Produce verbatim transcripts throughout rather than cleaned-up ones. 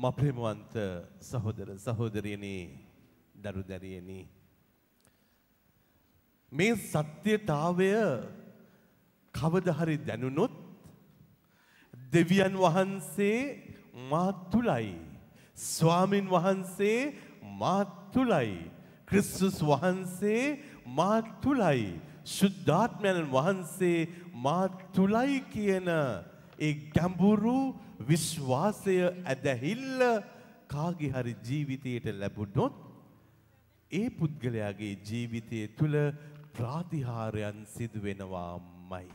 මප්‍රේමවන්ත සහෝදර සහෝදරියනි දරු දැරියනි මේ සත්‍යතාවය කවදා හරි දැනුනොත් දෙවියන් වහන්සේ මා තුලයි ස්වාමින් වහන්සේ මා තුලයි ක්‍රිස්තුස් වහන්සේ මා තුලයි සුද්ධාත්මයන් වහන්සේ මා තුලයි කියන ඒ ගැඹුරු විශ්වාසය ඇදහිල්ල කාගේ හරි ජීවිතයට ලැබුණොත් ඒ පුද්ගලයාගේ ජීවිතය තුළ ප්‍රාතිහාර්යයන් සිදු වෙනවාමයි.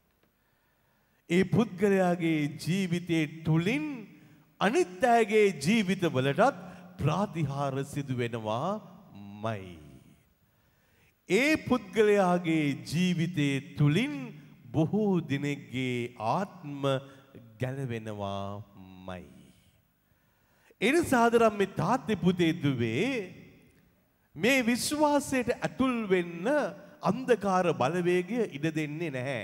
ඒ පුද්ගලයාගේ ජීවිතයේ තුලින් අනිත් අයගේ ජීවිතවලටත් ප්‍රාතිහාර සිදු වෙනවාමයි. ඒ පුද්ගලයාගේ ජීවිතයේ තුලින් බොහෝ දිනෙකගේ ආත්ම ගැලවෙනවාමයි. එනිසා ආදරම් මේ තාත්තේ පුතේ දුවේ මේ විශ්වාසයට ඇතුල් වෙන්න අන්ධකාර බලවේගය ඉඩ දෙන්නේ නැහැ.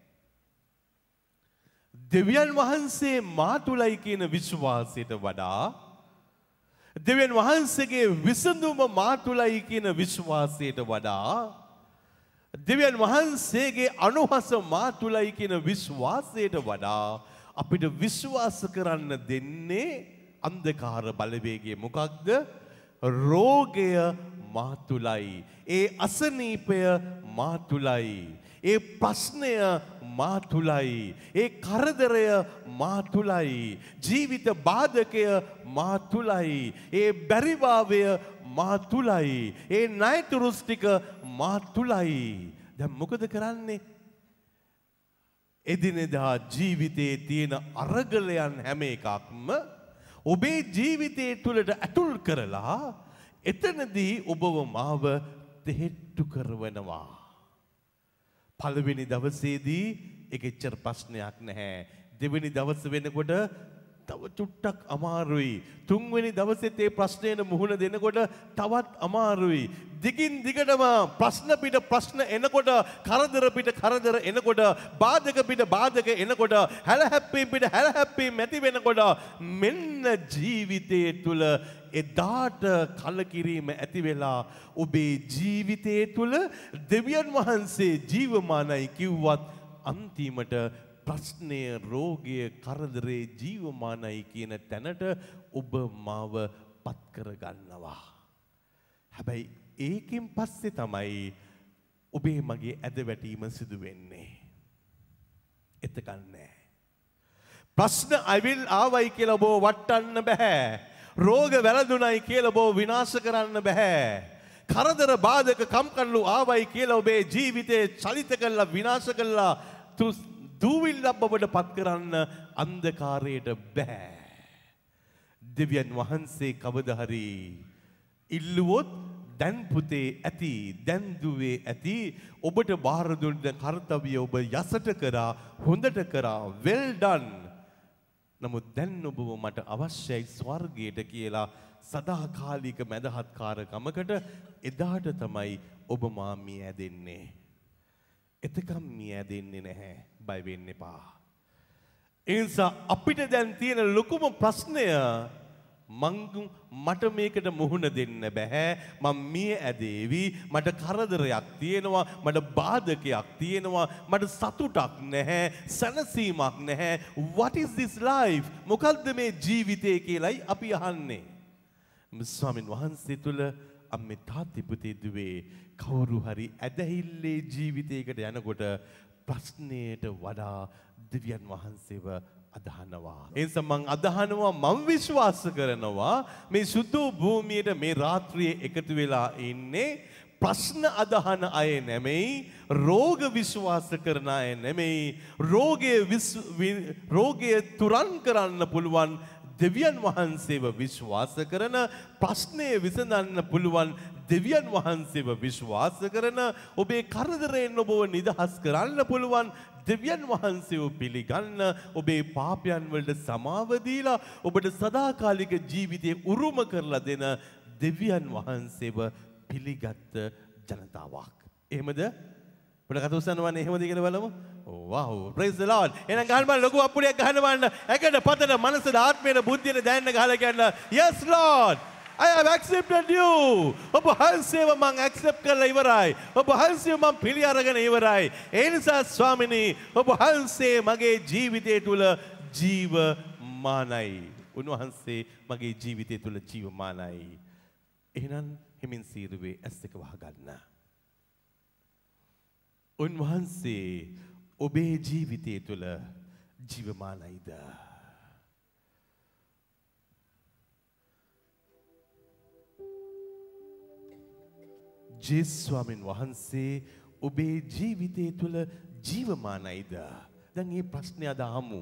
දෙවියන් වහන්සේ මා තුලයි කියන විශ්වාසයට වඩා දෙවියන් වහන්සේගේ විසඳුම මා තුලයි කියන විශ්වාසයට වඩා දෙවියන් වහන්සේගේ අනුහස මා තුලයි කියන විශ්වාසයට වඩා අපිට විශ්වාස කරන්න දෙන්නේ අන්ධකාර බලවේගය මොකක්ද? රෝගය මා තුලයි. ඒ අසනීපය මා තුලයි. ඒ ප්‍රශ්නය මා තුලයි. ඒ කරදරය මා තුලයි. ජීවිත බාධකය මා තුලයි. ඒ බැරිභාවය මා තුලයි. ඒ ණයතුරුස් ටික මා තුලයි. දැන් මොකද කරන්නේ? එදිනෙදා ජීවිතයේ තියෙන අරගලයන් හැම එකක්ම ඔබේ ජීවිතයේ තුලට ඇතුල් කරලා එතනදී ඔබව මාව දෙහෙට්ටු කරවනවා. පළවෙනි දවසේදී ඒක එච්චර ප්‍රශ්නයක් නැහැ. දෙවෙනි දවස වෙනකොට තව චුට්ටක් අමාරුයි. තුන්වෙනි දවසෙත් ඒ ප්‍රශ්නේට මුහුණ දෙනකොට තවත් අමාරුයි. දිගින් දිගටම ප්‍රශ්න පිට ප්‍රශ්න එනකොට, කරදර පිට කරදර එනකොට, බාධක පිට බාධක එනකොට, හැලහැප්පීම් පිට හැලහැප්පීම් ඇති වෙනකොට මෙන්න ජීවිතයේ තුල එදාට කලකිරීම ඇති වෙලා ඔබේ ජීවිතයේ තුල දෙවියන් වහන්සේ ජීවමානයි කිව්වත් අන්තිමට ප්‍රශ්නය, රෝගය, කරදරේ ජීවමානයි කියන තැනට ඔබ මාව පත් කරගන්නවා. හැබැයි ඒකෙන් පස්සේ තමයි ඔබේ මගේ ඇදවැටීම සිදු වෙන්නේ. එතකන් නෑ. ප්‍රශ්න අවිල් ආවයි කියලා ඔබ වටන්න බෑ. රෝග වැළඳුණයි කියලා ඔබ විනාශ කරන්න බෑ. කරදර බාධක කම්කටොළු ආවයි කියලා ඔබේ ජීවිතේ චලිත කරලා විනාශ කරලා දූවිල්ලක් බවට පත් කරන්න අන්ධකාරයට බෑ. දෙවියන් වහන්සේ කවදා හරි ඉල්ලුවොත් දැන් පුතේ ඇති, දැන් දුවේ ඇති, ඔබට බාර දුන්න කර්තව්‍ය ඔබ යසට කරා, හොඳට කරා, well done. නමුත් දැන් ඔබව මට අවශ්‍යයි ස්වර්ගයට කියලා සදාකාලික මැදහත්කාරකමකට එදාට තමයි ඔබ මා මිය ඇදෙන්නේ. එතකම් මිය ඇදෙන්නේ නැහැ. බය වෙන්න එපා. ඒ නිසා අපිට දැන් තියෙන ලොකුම ප්‍රශ්නය මං මට මේකට මුහුණ දෙන්න බෑ. මම මිය ඇදේවි. මට කරදරයක් තියෙනවා. මට බාධකයක් තියෙනවා. මට සතුටක් නැහැ. සැනසීමක් නැහැ. What is this life? මොකද්ද මේ ජීවිතය කියලායි අපි අහන්නේ. ස්වාමින් වහන්සේ තුල අම්මේ තාත්තේ පුතේ දුවේ කවුරු හරි ඇදහිල්ලේ ජීවිතයකට යනකොට ප්‍රශ්නයට වඩා දෙවියන් වහන්සේව අදහනවා. ඒ නිසා මම අදහනවා, මම විශ්වාස කරනවා මේ සුදු භූමියට මේ රාත්‍රියේ එකතු වෙලා ඉන්නේ ප්‍රශ්න අදහන අය නෙමෙයි, රෝග විශ්වාස කරන අය නෙමෙයි, රෝගයේ රෝගය තුරන් කරන්න පුළුවන් දෙවියන් වහන්සේව විශ්වාස කරන, ප්‍රශ්නය විසඳන්න පුළුවන් දෙවියන් වහන්සේව විශ්වාස කරන, ඔබේ කරදරයෙන් ඔබව නිදහස් කරන්න පුළුවන් දෙවියන් වහන්සේව පිළිගන්න, ඔබේ පාපයන් වලට සමාව දීලා ඔබට සදාකාලික ජීවිතේ උරුම කරලා දෙන දෙවියන් වහන්සේව පිළිගත් ජනතාවක්. එහෙමද? පොඩ කතුස්සනවන්නේ එහෙමද කියලා බලමු. wow praise the lord. එහෙනම් ගහන්න බලන්න ලොකු අප්පුඩියක් ගහන්න බලන්න. ඇකට පතට මනසට ආත්මයට බුද්ධියට දැනෙන්න ගහලා කියන්න yes lord I have accepted you. ඔබ වහන්සේව මම accept කරලා ඉවරයි. ඔබ වහන්සේව මම පිළි අරගෙන ඉවරයි. ඒ නිසා ස්වාමිනී ඔබ වහන්සේ මගේ ජීවිතය තුල ජීවමානයි. උන්වහන්සේ මගේ ජීවිතය තුල ජීවමානයි. එහෙනම් හිමින් සීරුවේ ඇස් දෙක වහගන්න. උන්වහන්සේ ඔබේ ජීවිතය තුළ ජීවමානයිද? ජේසුස් ස්වාමීන් වහන්සේ ඔබේ ජීවිතය තුළ ජීවමානයිද? දැන් මේ ප්‍රශ්නය අද අහමු.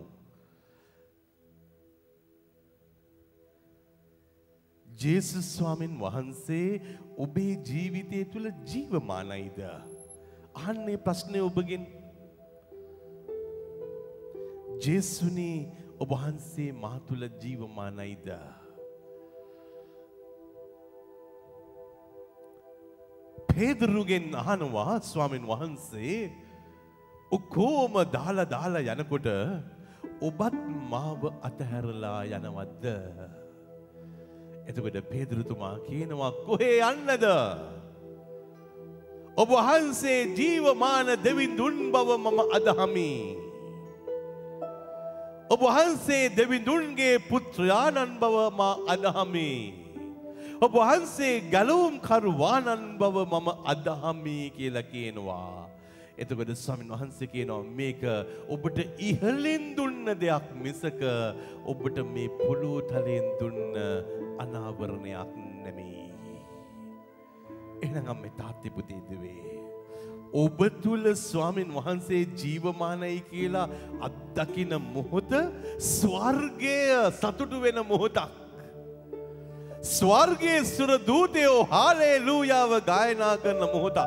ජේසුස් ස්වාමීන් වහන්සේ ඔබේ ජීවිතය තුළ ජීවමානයිද? අහන්නේ ප්‍රශ්නේ ඔබගෙන්. ජේසුනි ඔබ වහන්සේ මා තුළ ජීවමානයිද? පේදුරුගෙන් අහනවා ස්වාමීන් වහන්සේ ඔක්කොම දාලා දාලා යනකොට ඔබත් මාව අතහැරලා යනවද? එතකොට පේදුරුතුමා කියනවා කොහේ යන්නද? ඔබ වහන්සේ ජීවමාන දෙවිඳුන් බව මම අදහමි. ඔබ වහන්සේ දෙවිඳුන්ගේ පුත්‍රයාණන් බව මා අදහමි. ඔබ වහන්සේ ගැලවුම් කරුවාණන් බව මම අදහමි කියලා කියනවා. එතකොට ස්වාමීන් වහන්සේ කියනවා මේක ඔබට ඉහළින් දුන්න දෙයක් මිසක ඔබට මේ පොළොව තලයෙන් දුන්න අනාවරණයක් නෙමෙයි. එහෙනම් අම්මේ තාත්තේ පුතේ දුවේ ඔබ තුල ස්වාමීන් වහන්සේ ජීවමානයි කියලා අත්දකින මොහොත ස්වර්ගයේ සතුටු වෙන මොහොතක්. ස්වර්ගයේ සුර දූතයෝ හාලෙලූයාව ගායනා කරන මොහොතක්.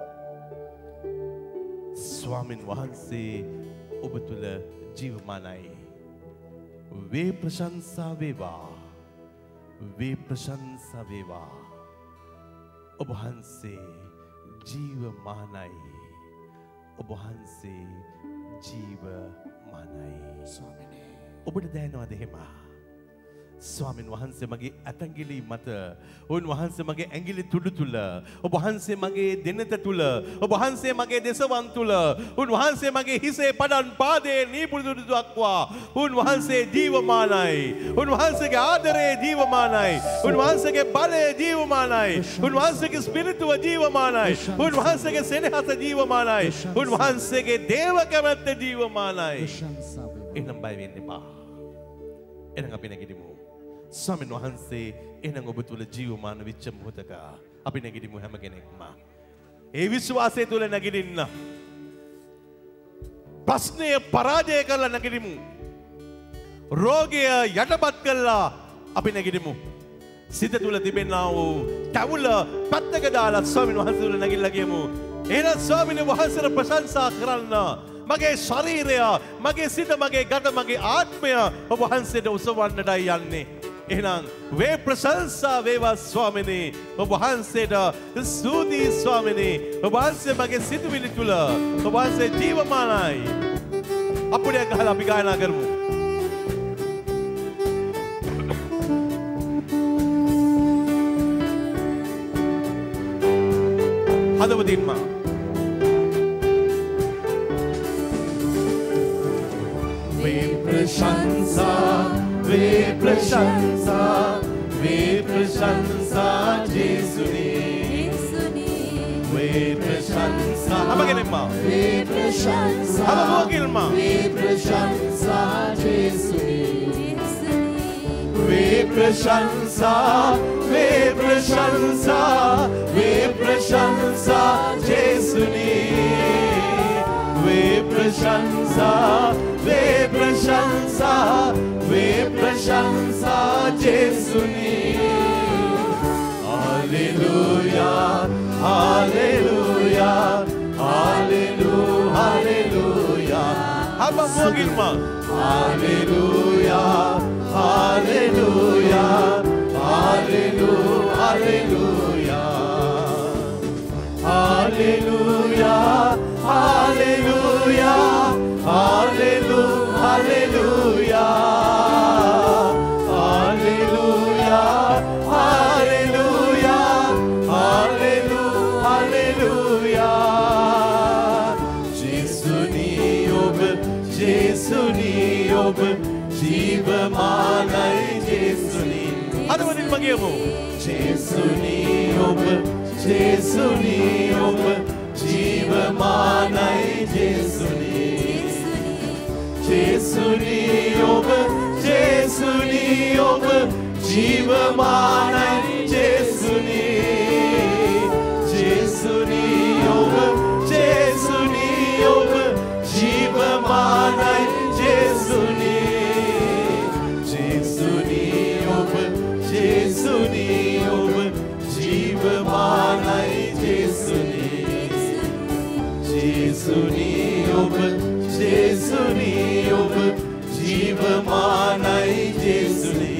ස්වාමීන් වහන්සේ ඔබ තුල ජීවමානයි. වේ ප්‍රශංසා වේවා. වේ ප්‍රශංසා වේවා. ඔබ වහන්සේ ජීවමානයි. ඔබ වහන්සේ ජීවමානයි. ස්වාමිනේ ඔබට දැනෙනවද එහෙම? ස්වාමීන් වහන්සේ මගේ ඇතැඟිලි මත, උන්වහන්සේ මගේ ඇඟිලි තුඩු තුල, ඔබ වහන්සේ මගේ දෙනත තුල, ඔබ වහන්සේ මගේ දෙසවන් තුල, උන්වහන්සේ මගේ හිසේ පඩන් පාදයේ නීපුඩු දක්වා උන්වහන්සේ ජීවමානයි. උන්වහන්සේගේ ආදරේ ජීවමානයි. උන්වහන්සේගේ බලය ජීවමානයි. උන්වහන්සේගේ ස්පිරිතුව ජීවමානයි. උන්වහන්සේගේ සෙනෙහස ජීවමානයි. උන්වහන්සේගේ දේව කැමැත්ත ජීවමානයි. එහෙනම් බය වෙන්න එපා. එහෙනම් අපි නැගිටිමු. ස්වාමීන් වහන්සේ එහෙනම් ඔබ තුල ජීවමාන වෙච්ච මොහොතක අපි නැගිටිමු හැම කෙනෙක්ම. ඒ විශ්වාසය තුල නැගිටින්න. ප්‍රශ්නය පරාජය කරලා නැගිටිමු. රෝගය යටපත් කරලා අපි නැගිටිමු. සිත තුල තිබෙනා වූ තවුල පැත්තක දාලා ස්වාමීන් වහන්සේ තුල නැගිටලා ගියමු. එහෙනම් ස්වාමීන් වහන්සේට ප්‍රශංසා කරන්න. මගේ ශරීරය, මගේ සිත, මගේ ගත, මගේ ආත්මය ඔබ වහන්සේට උසවන්නටයි යන්නේ. එහෙනම් වේ ප්‍රශංසා වේවා ස්වාමිනේ. ඔබ වහන්සේට ස්තුතියි ස්වාමිනේ. ඔබ වහන්සේ මගේ සිතුවිලි තුල ඔබ වහන්සේ ජීවමානයි. අපුඩියක් ගහලා අපි ගායනා කරමු. හදවතින්ම वे प्रशंसा, वे प्रशंसा, वे प्रशंसा जेसुनी, वे प्रशंसा, हम अगेन माँ, वे प्रशंसा, हम अगेन माँ, वे प्रशंसा जेसुनी, वे प्रशंसा, वे प्रशंसा, वे प्रशंसा जेसुनी, वे प्रशंसा, वे प्रशंसा, वे प्रशंसा जेसुनी. हालेलुया, हालेलुया, हालेलुया, हालेलुया. हम बोगिल मां. हालेलुया, हालेलुया, हालेलुया, हालेलुया, हालेलुया, කියමු. ජේසුනි ඔබ ජේසුනි ඔබ ජීවමානයි ජේසුනි. ජේසුනි ඔබ ජේසුනි ඔබ ජීවමානයි ජේසුනි. ජේසුනි ඔබ ජේසුනි ඔබ ජීවමානයි ජේසුනි. ජේසුනි ඔබ ජේසුනි ඔබ ජීවමානයි ජේසුනි. ජේසුනි ඔබ ජේසුනි ඔබ ජීවමානයි ජේසුනි.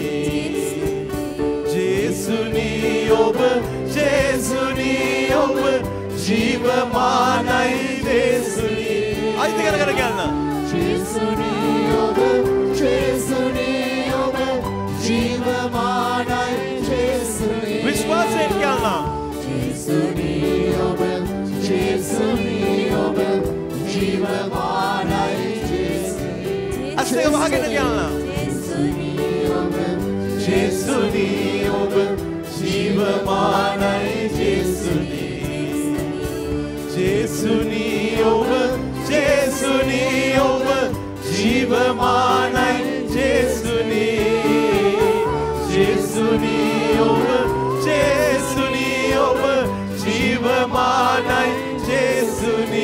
ජේසුනි ඔබ ජේසුනි ඔබ ජීවමානයි ජේසුනි. අයිති කරගෙන ගන්න. ජේසුනි ඔබ ජේසුනි ඔබ ජීවමානයි ජේසුනි. විශ්වාසයෙන් ගන්න. ජේසුනි ඔබ ජේසුනි ඔබ ජීවමානයි ජේසුනි. අස්තක වහගෙන ගන්න. ජේසුනි ඔබ ජේසුනි ඔබ ජීවමානයි ජේසුනි. ජේසුනි ඔබ ජේසුනි ඔබ ජීවමානයි ජේසුනි. ජේසුනි ඔබ ජේසුනි ඔබ ජීවමානයි ජේසුනි.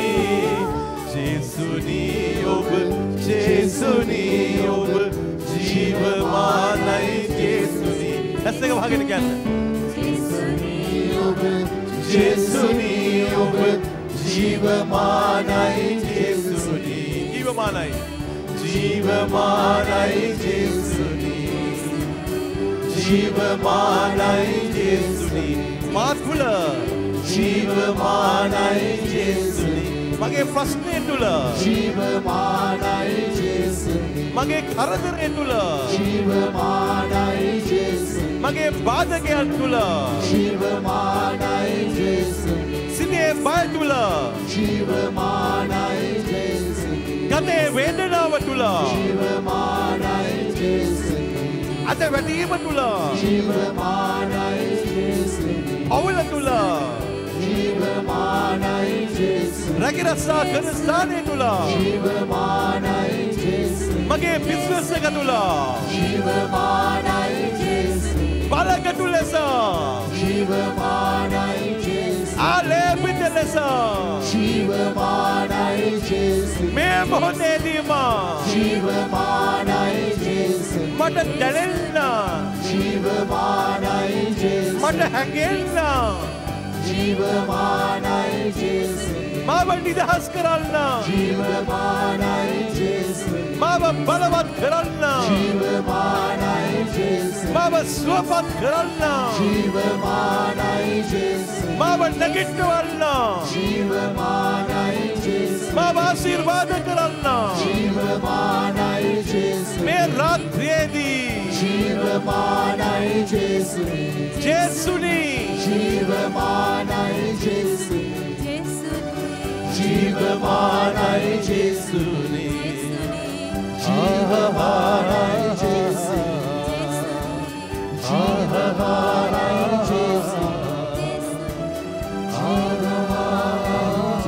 ජේසුනි ඔබ ජේසුනි ඔබ ජීවමානයි ජේසුනි. ඇස් දෙක වහගෙන කියන්න. ජේසුනි ඔබ ජේසුනි ඔබ ජීවමානයි ජේසුනි. ජීවමානයි ජීවමානයි ජේසුනි. ජීවමානයි ජේසුනි. මා තුළ ජීවමානයි ජේසුනි. මගේ ප්‍රශ්නය තුළ ජීවමානයි ජේසුනි. මගේ කරදරය තුළ ජීවමානයි ජේසුනි. මගේ බාධකයන් තුළ ජීවමානයි ජේසුනි. සිතේ බය තුළ ජීවමානයි ජේසුනි. ගතේ වේදනාව තුළ ජීවමානයි ජේසුනි. අත වැටීම තුළ ජීවමානයි ජේසුනි. අවුල තුළ ජීවමානයි ජේසුනි. රැකිරක්ෂා කරන ස්ථානය තුළ ජීවමානයි ජේසුනි. මගේ බිස්නස් එක තුළ ජීවමානයි ජේසුනි. බලගතු ලෙස ජීවමානයි ජේසුනි. ආලේපිත ලෙස ජීවමානයි ජේසුනි. මේ මොහොතේදීම ජීවමානයි ජේසුනි. මට දැනෙන්න ජීවමානයි ජේසුනි. මට හැඟෙන්න ජීවමානයි ජේසුනි. මාව නිදහස් කරන්න ජීවමානයි ජේසුනි. මාව බලවත් කරන්න ජීවමානයි ජේසුනි. මාව සුවපත් කරන්න ජීවමානයි ජේසුනි. මාව නැගිටවන්න ජීවමානයි ජේසුනි. මාව ආශිර්වාද කරන්න ජීවමානයි ජේසුනි. මේ රාත්‍රියේදී ජීවමානයි ජේසුනි. ජේසුනි ජීවමානයි ජේසුනි. ජීවමානයි ජේසුනි. ජීවමානයි ජේසුනි. ජීවමානයි ජේසුනි. ජීවමානයි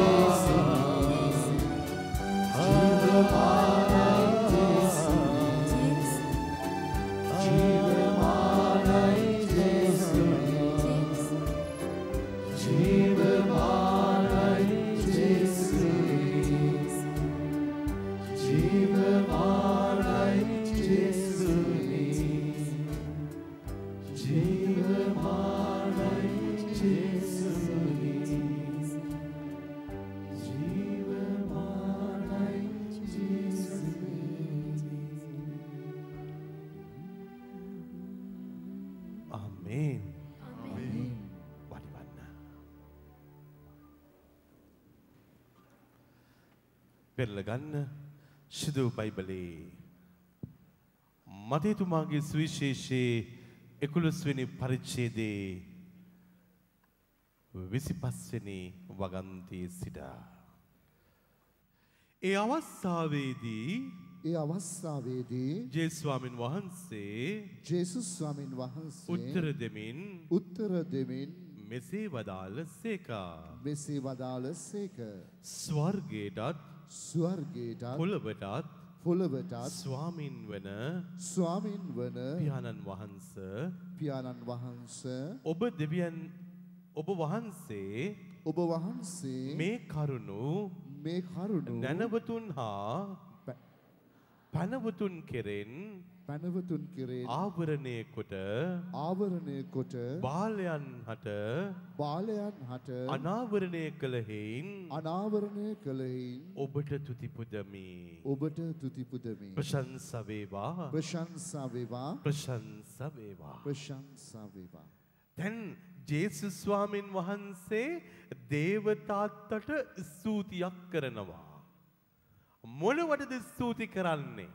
පෙරල ගන්න ශුද්ධ බයිබලයේ මතේතුමාගේ සුවිශේෂයේ එකොළොස් වෙනි පරිච්ඡේදයේ විසිපස් වෙනි වගන්තියේ සිට ඒ අවස්ථාවේදී ඒ අවස්ථාවේදී ජේසුස් ස්වාමින් වහන්සේ ජේසුස් ස්වාමින් වහන්සේ උත්තර දෙමින් උත්තර දෙමින් මෙසේ වදාළසේකා. මෙසේ වදාළසේක. ස්වර්ගයටත් ස්වර්ගයටත් පොළොවටත් පොළොවටත් ස්වාමින් වන ස්වාමින් වන පියාණන් වහන්සේ පියාණන් වහන්සේ ඔබ දෙවියන් ඔබ වහන්සේ ඔබ වහන්සේ මේ කරුණු මේ කරුණු නැනවතුන් හා පනවතුන් කෙරෙන් පැනවතුන් කෙරෙන් ආවරණය කොට ආවරණය කොට බාලයන් හට බාලයන් හට අනාවරණය කළ හේයින් අනාවරණය කළෙයින් ඔබට තුති පුදමි. ඔබට තුති පුදමි. ප්‍රශංසා වේවා. ප්‍රශංසා වේවා. ප්‍රශංසා වේවා. ප්‍රශංසා වේවා. දැන් ජේසුස් ස්වාමින් වහන්සේ දේවතාත්තට ස්තුතියක් කරනවා. මොනවටද ස්තුති කරන්නේ?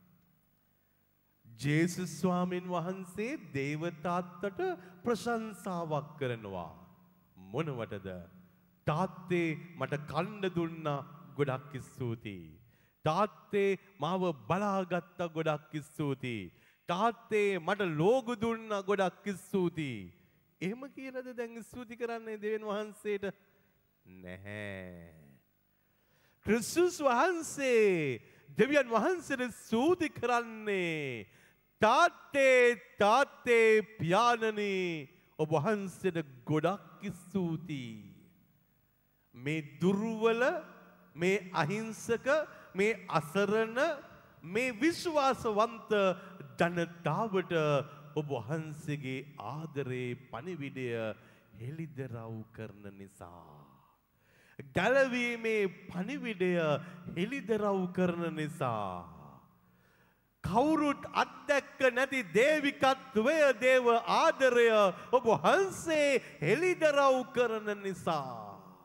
ජේසුස් ස්වාමින් වහන්සේ දේවතාත්තට ප්‍රශංසාවක් කරනවා. මොනවටද? තාත්තේ මට කන්න දුන්නා ගොඩක් ස්තුතියි. තාත්තේ මාව බලාගත්ත ගොඩක් ස්තුතියි. තාත්තේ මට ලෝගු දුන්නා ගොඩක් ස්තුතියි. එහෙම කියලාද දැන් ස්තුති කරන්නේ දෙවියන් වහන්සේට? නැහැ. ක්‍රිස්තුස් වහන්සේ දෙවියන් වහන්සේට ස්තුති කරන්නේ තාත්තේ තාත්තේ පියාණනි ඔබ වහන්සේට ගොඩක් ස්තුතියි. මේ දුර්වල මේ අහිංසක මේ අසරණ මේ විශ්වාසවන්ත ජනතාවට ඔබ වහන්සේගේ ආදරේ පණිවිඩය හෙළිදරව් කරන නිසා ගැලවීමේ පණිවිඩය හෙළිදරව් කරන නිසා කවුරුත් අත්දැක්ක නැති දේවිකත්වය දේව ආදරය ඔබ වහන්සේ හෙළිදරව් කරන නිසා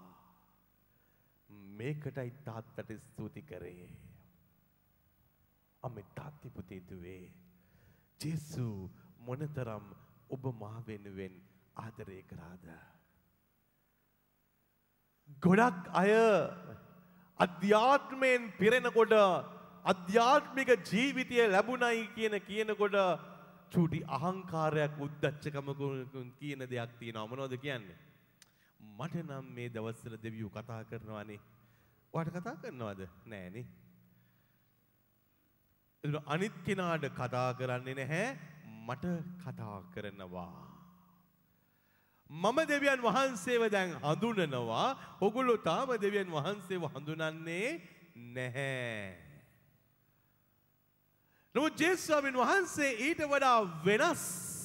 මේකටයි තාත්තට ස්තුති කරේ. අම්මේ තාත්ති පුතේ දුවේ ජේසු මොනතරම් ඔබ මා වෙනුවෙන් ආදරය කරාද? ගොඩක් අය අධ්‍යාත්මයෙන් පිරෙනකොට අධ්‍යාත්මික ජීවිතය ලැබුණයි කියන කියනකොට චූටි අහංකාරයක් උද්දච්චකමක කියන දෙයක් තියෙනවා. මොනවද කියන්නේ? මට නම් මේ දවස්වල දෙවියෝ කතා කරනවානේ. ඔයාලට කතා කරනවද? නෑනේ. අනිත් කෙනාට කතා කරන්නේ නැහැ, මට කතා කරනවා. මම දෙවියන් වහන්සේව දැන් හඳුනනවා. ඔගොල්ලෝ තාම දෙවියන් වහන්සේව හඳුනන්නේ නැහැ. නමුත් ජේසුස් වහන්සේ ඊට වඩා වෙනස්.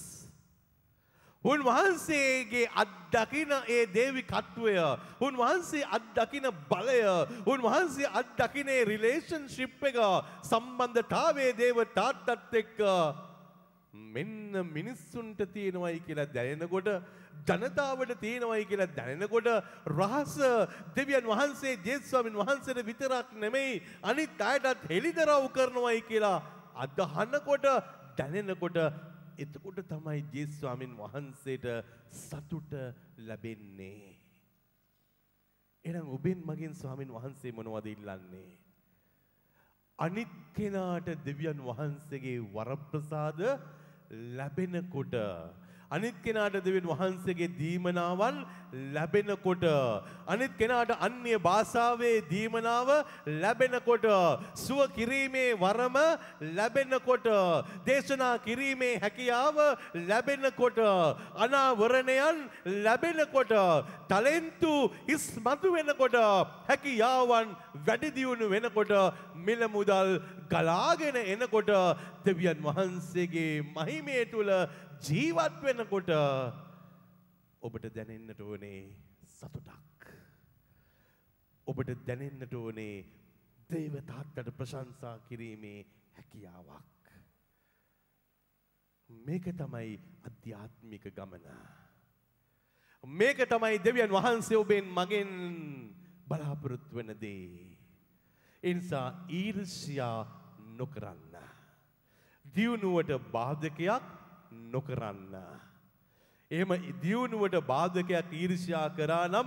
උන්වහන්සේගේ අත්දකින ඒ දේවිකත්වය, උන්වහන්සේ අත්දකින බලය, උන්වහන්සේ අත්දකින ඒ රිලේෂන්ෂිප් එක, සම්බන්ධතාවයේ දේව තාත්තත් එක්ක මෙන්න මිනිස්සුන්ට තියෙනවයි කියලා දැනෙනකොට, ජනතාවට තියෙනවයි කියලා දැනෙනකොට රහස දෙවියන් වහන්සේ ජේසුස් ස්වාමීන් වහන්සේට විතරක් නෙමෙයි අනිත් අයටත් හෙළිදරව් කරනවයි කියලා අදහනකොට දැනෙනකොට එතකොට තමයි ජේසුස් ස්වාමීන් වහන්සේට සතුට ලැබෙන්නේ. එහෙනම් ඔබෙන් මගෙන් ස්වාමීන් වහන්සේ මොනවද ඉල්ලන්නේ? අනිත් කෙනාට දෙවියන් වහන්සේගේ වරප්‍රසාද ලැබෙනකොට, අනිත් කෙනාට දෙවියන් වහන්සේගේ දීමනාවන් ලැබෙනකොට, අනිත් කෙනාට අන්‍ය භාෂාවේ දීමනාව ලැබෙනකොට, සුව කිරීමේ වරම ලැබෙනකොට, දේශනා කිරීමේ හැකියාව ලැබෙනකොට, අනාවරණයන් ලැබෙනකොට, ටැලන්තු ඉස්මතු වෙනකොට, හැකියාවන් වැඩි දියුණු වෙනකොට, මිල මුදල් ගලාගෙන එනකොට, දෙවියන් වහන්සේගේ මහිමය තුල ජීවත් වෙනකොට ඔබට දැනෙන්නට ඕනේ සතුටක්. ඔබට දැනෙන්නට ඕනේ දේව තාත්තට ප්‍රශංසා කිරීමේ හැකියාවක්. මේක තමයි අධ්‍යාත්මික ගමන. මේක තමයි දෙවියන් වහන්සේ ඔබෙන් මගෙන් බලාපොරොත්තු වෙන දේ. ඒ නිසා ඊර්ෂ්‍යා නොකරන්න. දියුණුවට බාධකයක් නොකරන්න. එහෙම දියුණුවට බාධකයක් ඊර්ෂ්‍යා කරා නම්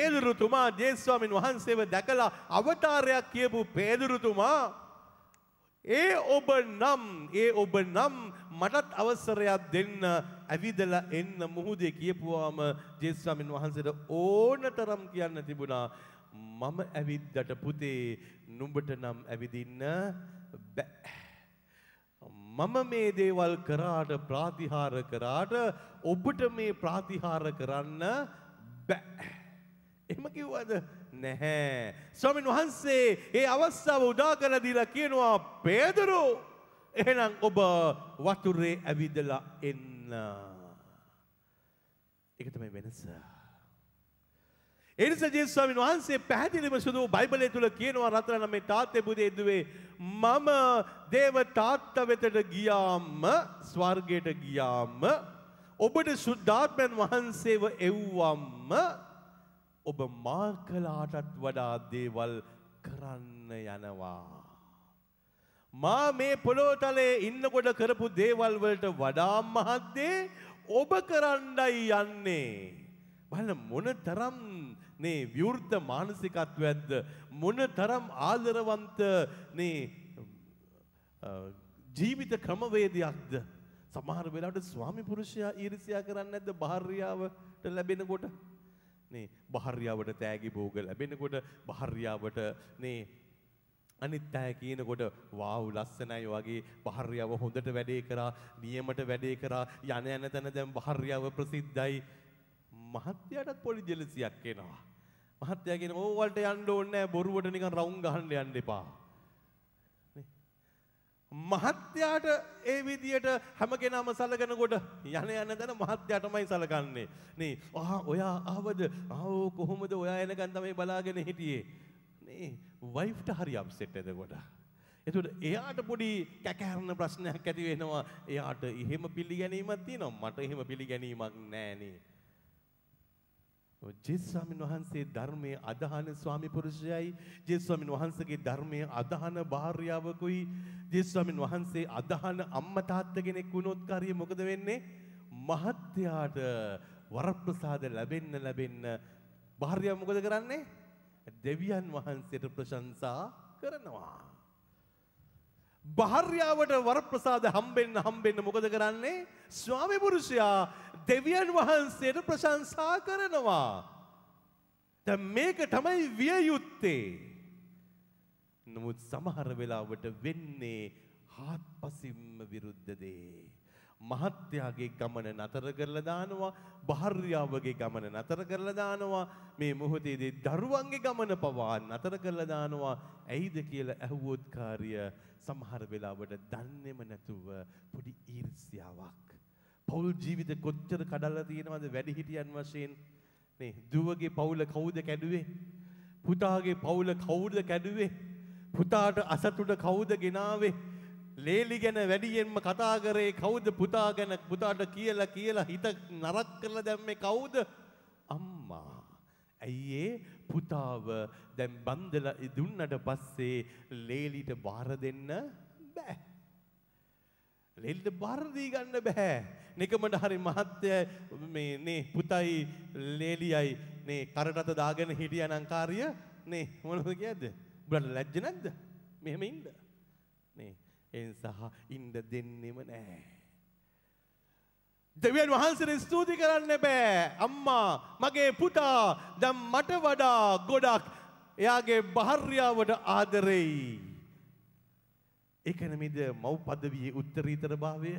පේදුරුතුමා ජේසුස් ස්වාමීන් වහන්සේව දැකලා අවතාරයක් කියපු පේදුරුතුමා ඒ ඔබ නම් ඒ ඔබ නම් මටත් අවසරයක් දෙන්න ඇවිදලා එන්න මුහුදේ කියපුවාම ජේසුස් ස්වාමීන් වහන්සේට ඕනතරම් කියන්න තිබුණා මම ඇවිද්දට පුතේ නුඹට නම් ඇවිදින්න බෑ. මම මේ දේවල් කරාට ප්‍රාතිහාර කරාට ඔබට මේ ප්‍රාතිහාර කරන්න බෑ. එහෙම කිව්වද? නැහැ. ස්වාමීන් වහන්සේ ඒ අවස්ථාව උදා කරලා දීලා කියනවා පේදරෝ එහෙනම් ඔබ වතුරේ ඇවිදලා එන්න. ඒක තමයි වෙනස. ඒ නිසා ජේසුස් ස්වාමීන් වහන්සේ පැහැදිලිව සුදු බයිබලයේ තුල කියනවා රත්තරන් මේ තාත්තේ බුදේ දුවේ මම දේව තාත්තා වෙතට ගියාම ස්වර්ගයට ගියාම ඔබට සුද්ධාත්මයන් වහන්සේව එව්වම්ම ඔබ මා කළාටත් වඩා දේවල් කරන්න යනවා. මා මේ පොළොතලේ ඉන්නකොට කරපු දේවල් වලට වඩා මහත් දේ ඔබ කරන්නයි යන්නේ. බලන්න මොන තරම් නේ විවෘත මානසිකත්වයක්ද මොන තරම් ආදරවන්ත නේ ජීවිත ක්‍රමවේදයක්ද. සමහර වෙලාවට ස්වාමි පුරුෂයා ඊර්ෂ්‍යා කරන්නේ නැද්ද භාර්යාවට ලැබෙනකොට? නේ භාර්යාවට තෑගි භෝග ලැබෙනකොට භාර්යාවට නේ අනිත් අය කියනකොට වාව් ලස්සනයි වගේ භාර්යාව හොඳට වැඩේ කරා නියමට වැඩේ කරා යන යන තැන දැන් භාර්යාව ප්‍රසිද්ධයි. මහත්යාටත් පොඩි ජෙලසියක් එනවා. මහත්යා කියන ඕ වලට යන්න ඕනේ නැහැ බොරුවට නිකන් රවුම් ගහන්න යන්න එපා. නේ මහත්යාට ඒ විදියට හැම කෙනාම සලකනකොට යන යන තැන මහත්යාටමයි සලකන්නේ. නේ ආ ඔයා ආවද? ආ කොහොමද ඔයා එනකන් තමයි බලාගෙන හිටියේ. නේ වයිෆ්ට හරි අප්සෙට් එතකොට. එතකොට එයාට පොඩි කැකහැරන ප්‍රශ්නයක් ඇති වෙනවා. එයාට එහෙම පිළිගැනීමක් තියෙනවා. මට එහෙම පිළිගැනීමක් නැහැ නේ. ජේසුස් ස්වාමීන් වහන්සේ ධර්මයේ අදහන ස්වාමි පුරුෂයයි ජේසුස් ස්වාමීන් වහන්සේගේ ධර්මයේ අදහන භාර්යාවකුයි ජේසුස් ස්වාමීන් වහන්සේ අදහන අම්මා තාත්තා කෙනෙක් වුණොත් කාරිය මොකද වෙන්නේ? මහත්යාට වරප්‍රසාද ලැබෙන්න ලැබෙන්න භාර්යාව මොකද කරන්නේ? දෙවියන් වහන්සේට ප්‍රශංසා කරනවා. භාර්යාවට වරප්‍රසාද හම්බෙන්න හම්බෙන්න මොකද කරන්නේ? ස්වාමි පුරුෂයා දෙවියන් වහන්සේට ප්‍රශංසා කරනවා. දැන් මේක තමයි විය යුත්තේ. නමුත් සමහර වෙලාවට වෙන්නේ හාත්පසින්ම විරුද්ධ දේ. මහත්යාගේ ගමන නතර කරලා දානවා, භාර්යාවගේ ගමන නතර කරලා දානවා, මේ මොහොතේදී දරුවන්ගේ ගමන පවා නතර කරලා දානවා. ඇයිද කියලා ඇහුවොත් කාර්ය සමහර වෙලාවට දන්නේම නැතුව පොඩි ඊර්ෂ්‍යාවක්. පෞල් ජීවිත කොච්චර කඩලා තියෙනවද වැඩිහිටියන් වශයෙන්? මේ දුවගේ පවුල කවුද කැඩුවේ? පුතාගේ පවුල කවුද කැඩුවේ? පුතාට අසතුට කවුද ගෙනාවේ? ලේලි ගැන වැඩියෙන්ම කතා කරේ කවුද? පුතා ගැන පුතාට කියලා කියලා හිත නරක කරලා දැම්මේ කවුද? අම්මා. ඇයි පුතාව දැන් බන්දලා දුන්නට පස්සේ ලේලිට බාර දෙන්න බෑ. ලේලිට බාර දී ගන්න බෑ. නිකමඩ හරි මහත්ය මේ නේ පුතයි ලේලියයි නේ කරටත දාගෙන හිටියනම් කාර්ය නේ මොනවද කියද්ද? උඹට ලැජ්ජ නැද්ද? මෙහෙම ඉන්න. නේ ඒ නිසා ඉන්න දෙන්නෙම නැහැ. දෙවියන් වහන්සේට ස්තුති කරන්න බෑ. අම්මා මගේ පුතා දැන් මට වඩා ගොඩක් එයාගේ භාර්යාවට ආදරෙයි. ඒක නෙමෙයිද මව් පදවියේ උත්තරීතර භාවය?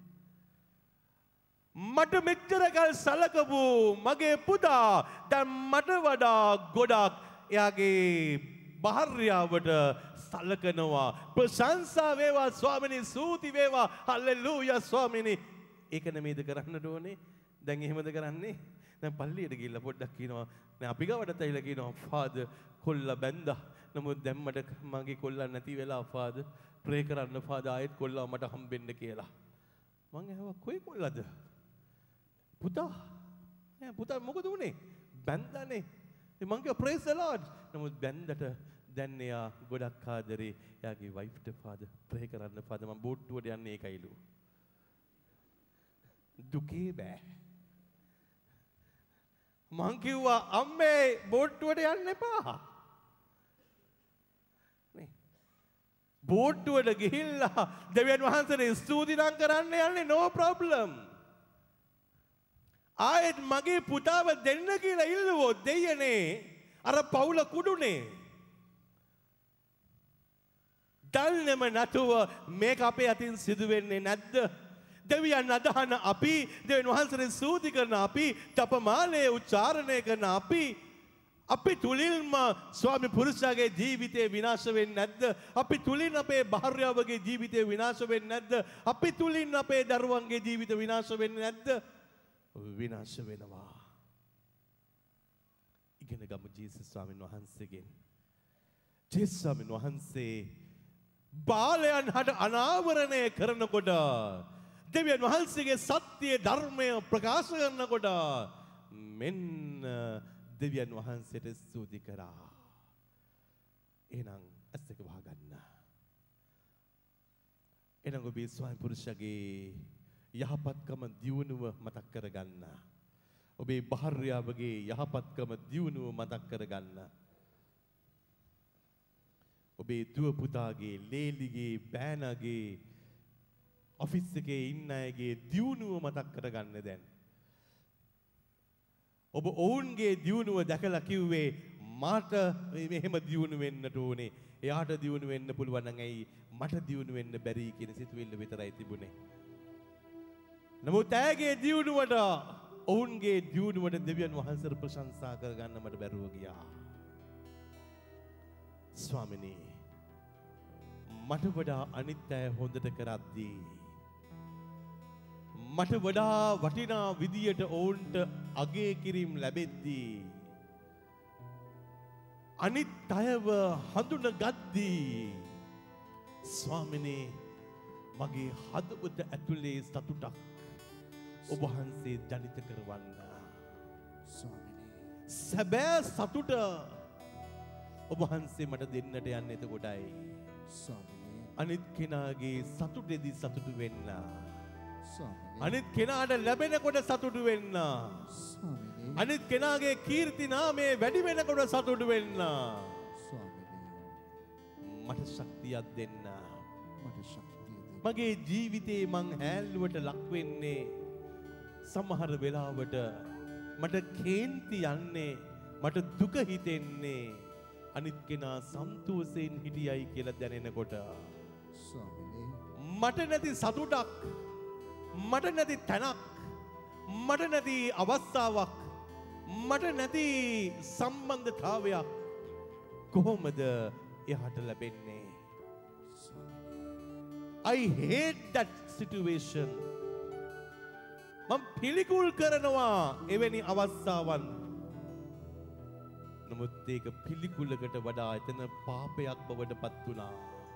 මට මෙච්චර කල් සලකපු මගේ පුතා දැන් මට වඩා ගොඩක් එයාගේ භාර්යාවට සලකනවා. ප්‍රශංසා වේවා ස්වාමිනී, ස්තුති වේවා, හල්ලෙලූයා ස්වාමිනී. ඒක නෙමෙයිද කරන්නට ඕනේ? දැන් එහෙමද කරන්නේ? දැන් පල්ලියට ගිහිල්ලා පොඩ්ඩක් කියනවා දැන් අපි ගාවට ඇවිල්ලා කියනවා ෆාදර් කොල්ලා බැන්දා. නමුත් දැන් මට මගේ කොල්ලා නැති වෙලා ෆාදර් ප්‍රේ කරන්න ෆාදර් ආයෙත් කොල්ලා මට හම්බෙන්න කියලා. මං ඇහුවා කොයි කොල්ලාද? පුතා. නෑ පුතා මොකද උනේ? බැන්දානේ. මං කිව්වා ප්‍රේස් ද ලෝඩ්. නමුත් බැන්දට දැන් එයා ගොඩක් ආදරේ එයාගේ වයිෆ්ට ෆාදර් ප්‍රේ කරන්න ෆාදර් මම බෝට්ටුවට යන්නේ ඒකයිලු. දුකේ බෑ. මං කිව්වා අම්මේ බෝට්ටුවට යන්න එපා. නේ බෝට්ටුවට ගිහිල්ලා දෙවියන් වහන්සේට ස්තුති නම් කරන්න යන්නේ no problem. ආයෙත් මගේ පුතාව දෙන්න කියලා ඉල්ලුවොත් දෙයනේ අර පවුල කුඩුනේ. දන්නේම නැතුව මේක අපේ අතින් සිදු වෙන්නේ නැද්ද? දෙවියන් අදහන අපි, දෙවියන් වහන්සේට ස්තුති කරන අපි, තපමාලයේ උච්චාරණය කරන අපි, අපි තුලින්ම ස්වාමි පුරුෂයාගේ ජීවිතේ විනාශ වෙන්නේ නැද්ද? අපි තුලින් අපේ භාර්යාවගේ ජීවිතේ විනාශ වෙන්නේ නැද්ද? අපි තුලින් අපේ දරුවන්ගේ ජීවිත විනාශ වෙන්නේ නැද්ද? විනාශ වෙනවා. ඉගෙන ගමු ජේසුස් ස්වාමීන් වහන්සේගෙන්. ජේසුස් ස්වාමීන් වහන්සේ බාලයන් හට අනාවරණය කරනකොට, දෙවියන් වහන්සේගේ සත්‍ය ධර්මය ප්‍රකාශ කරනකොට මෙන්න දෙවියන් වහන්සේට ස්තුති කරා. එහෙනම් ඇස් දෙක වහගන්න. එහෙනම් ඔබේ ස්වාමි පුරුෂයාගේ යහපත්කම දියුණුව මතක් කරගන්න. ඔබේ භාර්යාවගේ යහපත්කම දියුණුව මතක් කරගන්න. ඔබේ දුව පුතාගේ, ලේලිගේ, බෑනගේ, ඔෆිස් එකේ ඉන්න අයගේ දියුණුව මතක් කරගන්න දැන්. ඔබ ඔවුන්ගේ දියුණුව දැකලා කිව්වේ මට මෙහෙම දියුණු වෙන්නට ඕනේ. එයාට දියුණු වෙන්න පුළුවන් නම් ඇයි මට දියුණු වෙන්න බැරි කියන සිතුවිල්ල විතරයි තිබුණේ. නමුත් ඇයගේ දියුණුවට, ඔවුන්ගේ දියුණුවට දෙවියන් වහන්සේට ප්‍රශංසා කරගන්න මට බැරුව ගියා. ස්වාමිනේ, මට වඩා අනිත් අය හොඳට කරද්දී, මට වඩා වටිනා විදියට ඔවුන්ට අගය කිරීම ලැබෙද්දී, අනිත් අයව හඳුනගද්දී, ස්වාමිනේ මගේ හදවත ඇතුලේ සතුටක් ඔබ වහන්සේ ජනිත කරවන්න. ස්වාමිනේ සැබෑ සතුට ඔබ වහන්සේ මට දෙන්නට යන්නේ එතකොටයි. ස්වාමිනේ අනිත් කෙනාගේ සතුටේදී සතුටු වෙන්න. ස්වාමිනේ අනිත් කෙනාට ලැබෙනකොට සතුටු වෙන්න. ස්වාමිනේ අනිත් කෙනාගේ කීර්ති නාමය වැඩි වෙනකොට සතුටු වෙන්න. ස්වාමිනේ මට ශක්තියක් දෙන්න. මට ශක්තිය දෙන්න. මගේ ජීවිතේ මං හැල්ලුවට ලක් වෙන්නේ සමහර වෙලාවට මට කේන්ති යන්නේ, මට දුක හිතෙන්නේ අනිත් කෙනා සන්තෝෂයෙන් හිටියයි කියලා දැනෙනකොට. ස්වාමිනේ මට නැති සතුටක්, මට නැති තැනක්, මට නැති අවස්ථාවක්, මට නැති සම්බන්ධතාවයක් කොහොමද එයාට ලැබෙන්නේ? I hate that situation. මම පිළිකුල් කරනවා එවැනි අවස්ථාවන්. නමුත් ඒක පිළිකුලකට වඩා එතන පාපයක් බවට පත් වුණා.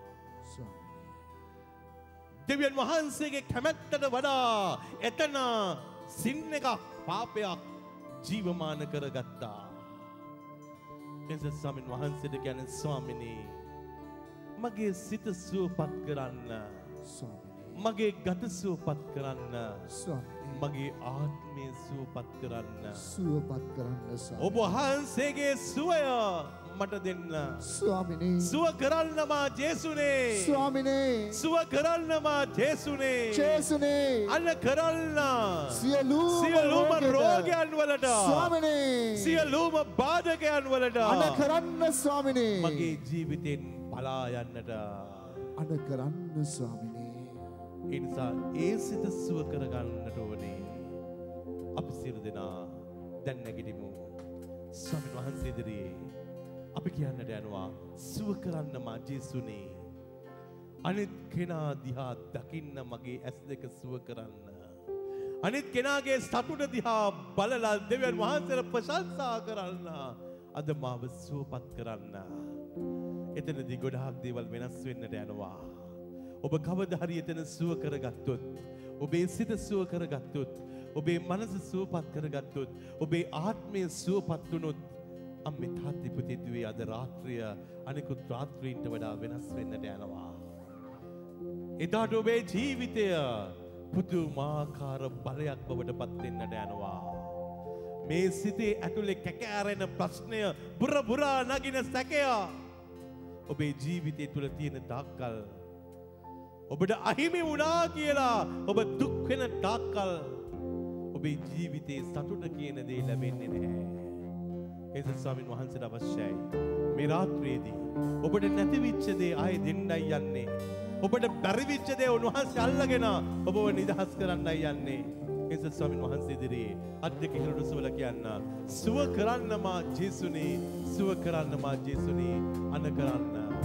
දෙවියන් වහන්සේගේ කැමැත්තට වඩා එතන සින් එකක්, පාපයක් ජීවමාන කරගත්තා. එනිසා ස්වාමීන් වහන්සේට කියන්නේ, ස්වාමිනේ මගේ සිත සුවපත් කරන්න, මගේ ගත සුවපත් කරන්න, මගේ ආත්මය සුවපත් කරන්න, සුවපත් කරන්න. ඔබ වහන්සේගේ සුවය මට දෙන්න. ස්වාමිනේ සුව කරන්න මා ජේසුනේ. ස්වාමිනේ සුව කරන්න මා ජේසුනේ. ජේසුනේ අන කරන්න සියලු සියලුම රෝගයන් වලට, ස්වාමිනේ සියලුම බාධකයන් වලට අන කරන්න. ස්වාමිනේ මගේ ජීවිතෙන් පලා යන්නට අන කරන්න. ස්වාමිනේ ඒ නිසා ඒ සිත සුව කරගන්නට ඕනේ. අපි සියලු දෙනා දැන් නැගිටිමු. ස්වාමීන් වහන්සේ ඉදිරියේ අපි කියන්නට යනවා, සුව කරන්න මා ජේසුනේ. අනිත් කෙනා දිහා දකින්න මගේ ඇස් දෙක සුව කරන්න. අනිත් කෙනාගේ සතුට දිහා බලලා දෙවියන් වහන්සේට ප්‍රශංසා කරන්න. අද මාව සුවපත් කරන්න. එතනදී ගොඩාක් දේවල් වෙනස් වෙන්නට යනවා. ඔබ කවදා හරි එතන සුව කරගත්තොත්, ඔබේ සිත සුව කරගත්තොත්, ඔබේ මනස සුවපත් කරගත්තොත්, ඔබේ ආත්මය සුවපත් වුණොත්, අම්මේ තාත්තේ පුතේ දුවේ අද රාත්‍රිය අනිකුත් රාත්‍රීන්ට වඩා වෙනස් වෙන්නට යනවා. එදාට ඔබේ ජීවිතය පුදුමාකාර බලයක් බවට පත් වෙන්නට යනවා. මේ සිතේ ඇතුලේ කැකෑරෙන ප්‍රශ්නය, බුර බුරා නගින සැකය ඔබේ ජීවිතය තුළ තියෙන තාක්කල් ඔබට අහිමි වුණා කියලා ඔබ දුක් වෙන තාක්කල් ඔබේ ජීවිතේ සතුට කියන දේ ලැබෙන්නේ නැහැ. ඒසත් ස්වාමීන් වහන්සේට අවශ්‍යයි මේ රාත්‍රියේදී ඔබට නැති වෙච්ච දේ ආයේ දෙන්නයි යන්නේ. ඔබට බැරි වෙච්ච දේ උන්වහන්සේ අල්ලගෙන ඔබව නිදහස් කරන්නයි යන්නේ. ඒසත් ස්වාමීන් වහන්සේ ඉදිරියේ අත් දෙක හිරට සුවලා කියන්න. සුව කරන්න මා ජේසුනේ, සුව කරන්න මා ජේසුනේ, අන කරන්න.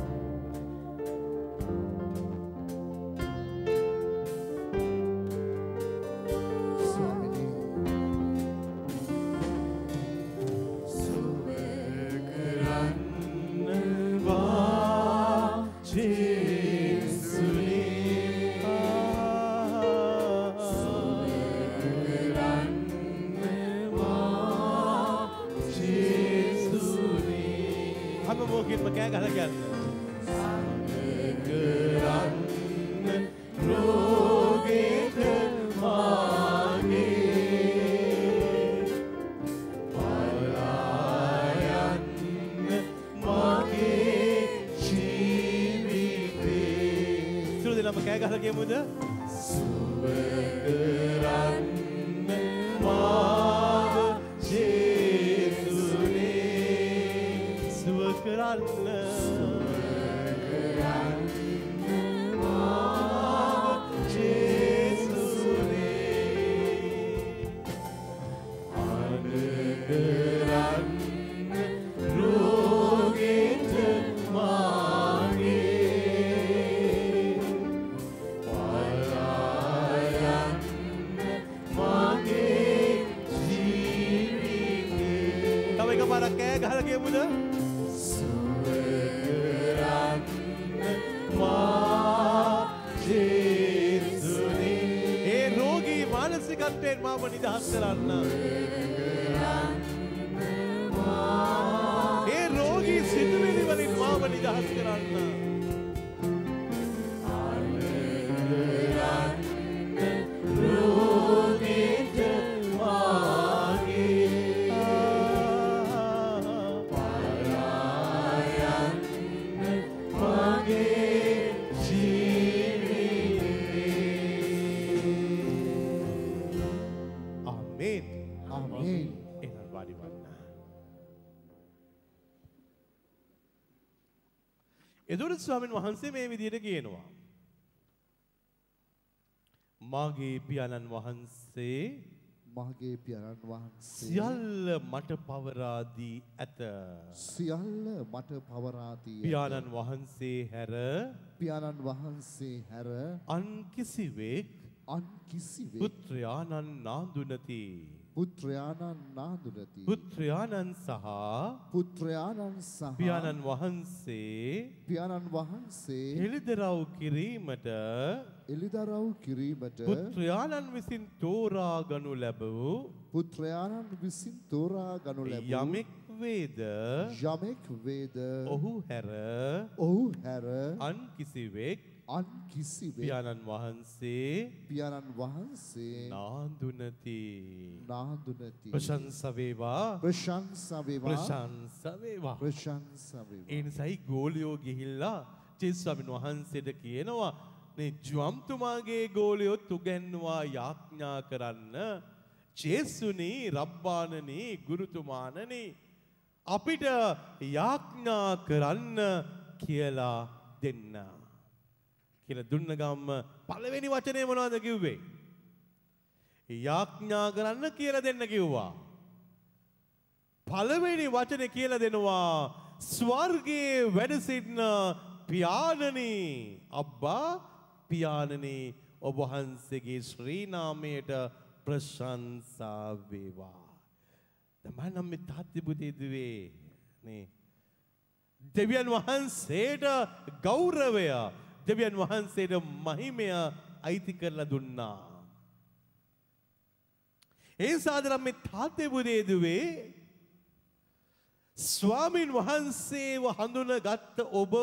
එතකොට ස්වාමීන් වහන්සේ මේ විදිහට කියනවා. මාගේ පියාණන් වහන්සේ මාගේ පියාණන් වහන්සේ සියල්ල මට පවරා දී ඇත. සියල්ල මට පවරා දී ඇත. පියාණන් වහන්සේ හැර පියාණන් වහන්සේ හැර අන් කිසිවෙක් අන් කිසිවෙක් පුත්‍රයාණන් නාඳුනති. පුත්‍රයාණන් නාඳුනති. පුත්‍රයාණන් සහ පුත්‍රයාණන් සහ පියාණන් වහන්සේ පියාණන් වහන්සේ එළිදරව් කිරීමට එළිදරව් කිරීමට පුත්‍රයාණන් විසින් තෝරා ගනු ලැබූ පුත්‍රයාණන් විසින් තෝරා ගනු ලැබූ යමෙක් වේද යමෙක් වේද ඔහු හැර ඔහු හැර අන් කිසිවෙක් අන් කිසිවෙක් පියාණන් වහන්සේ පියාණන් වහන්සේ නාඳුනති. නාඳුනති. ප්‍රශංසා වේවා. ප්‍රශංසා වේවා. ප්‍රශංසා වේවා. ප්‍රශංසා වේවා. ඒ නිසායි ගෝලියෝ ගිහිල්ලා ජේසුස් ස්වාමීන් වහන්සේට කියනවා මේ ජුවම්තුමාගේ ගෝලියොත් උගන්වා යාඥා කරන්න ජේසුනි රබ්බානනි ගුරුතුමාණනි අපිට යාඥා කරන්න කියලා දෙන්න. කියලා දුන්න ගම්ම පළවෙනි වචනේ මොනවද කිව්වේ? යාඥා කරන්න කියලා දෙන්න කිව්වා. පළවෙනි වචනේ කියලා දෙනවා ස්වර්ගයේ වැඩ සිටින පියාණනි අබ්බා පියාණනි ඔබ වහන්සේගේ ශ්‍රී නාමයට ප්‍රශංසා වේවා. තමන් නම් තාත්ති පුතේ දුවේ නේ දෙවියන් වහන්සේට ගෞරවය දෙවියන් වහන්සේට මහිමය අයිති කරලා දුන්නා. ඒ සාදරම් මේ තාත්තේ පුතේ දුවේ ස්වාමින් වහන්සේව හඳුනගත් ඔබව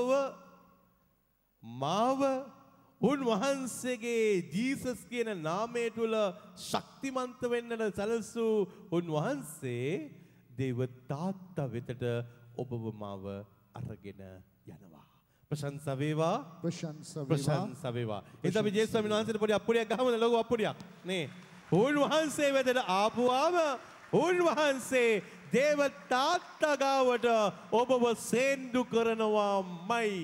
මාව උන්වහන්සේගේ ජීසස් කියන නාමය තුල ශක්තිමන්ත වෙන්නට සැලසූ උන්වහන්සේ දේව තාත්තා වෙතට ඔබව මාව අරගෙන යනවා. ප්‍රශංසා වේවා. ප්‍රශංසා වේවා. ප්‍රශංසා වේවා. එතකොට අපි ජේසුස් ස්වාමීන් වහන්සේට පොඩි අප්පුඩියක් ගහමුද? ලොකු අප්පුඩියක්. නේ. උන්වහන්සේ වෙතට ආපුවාම උන්වහන්සේ දේව තාත්තා ගාවට ඔබව සේන්දු කරනවාමයි.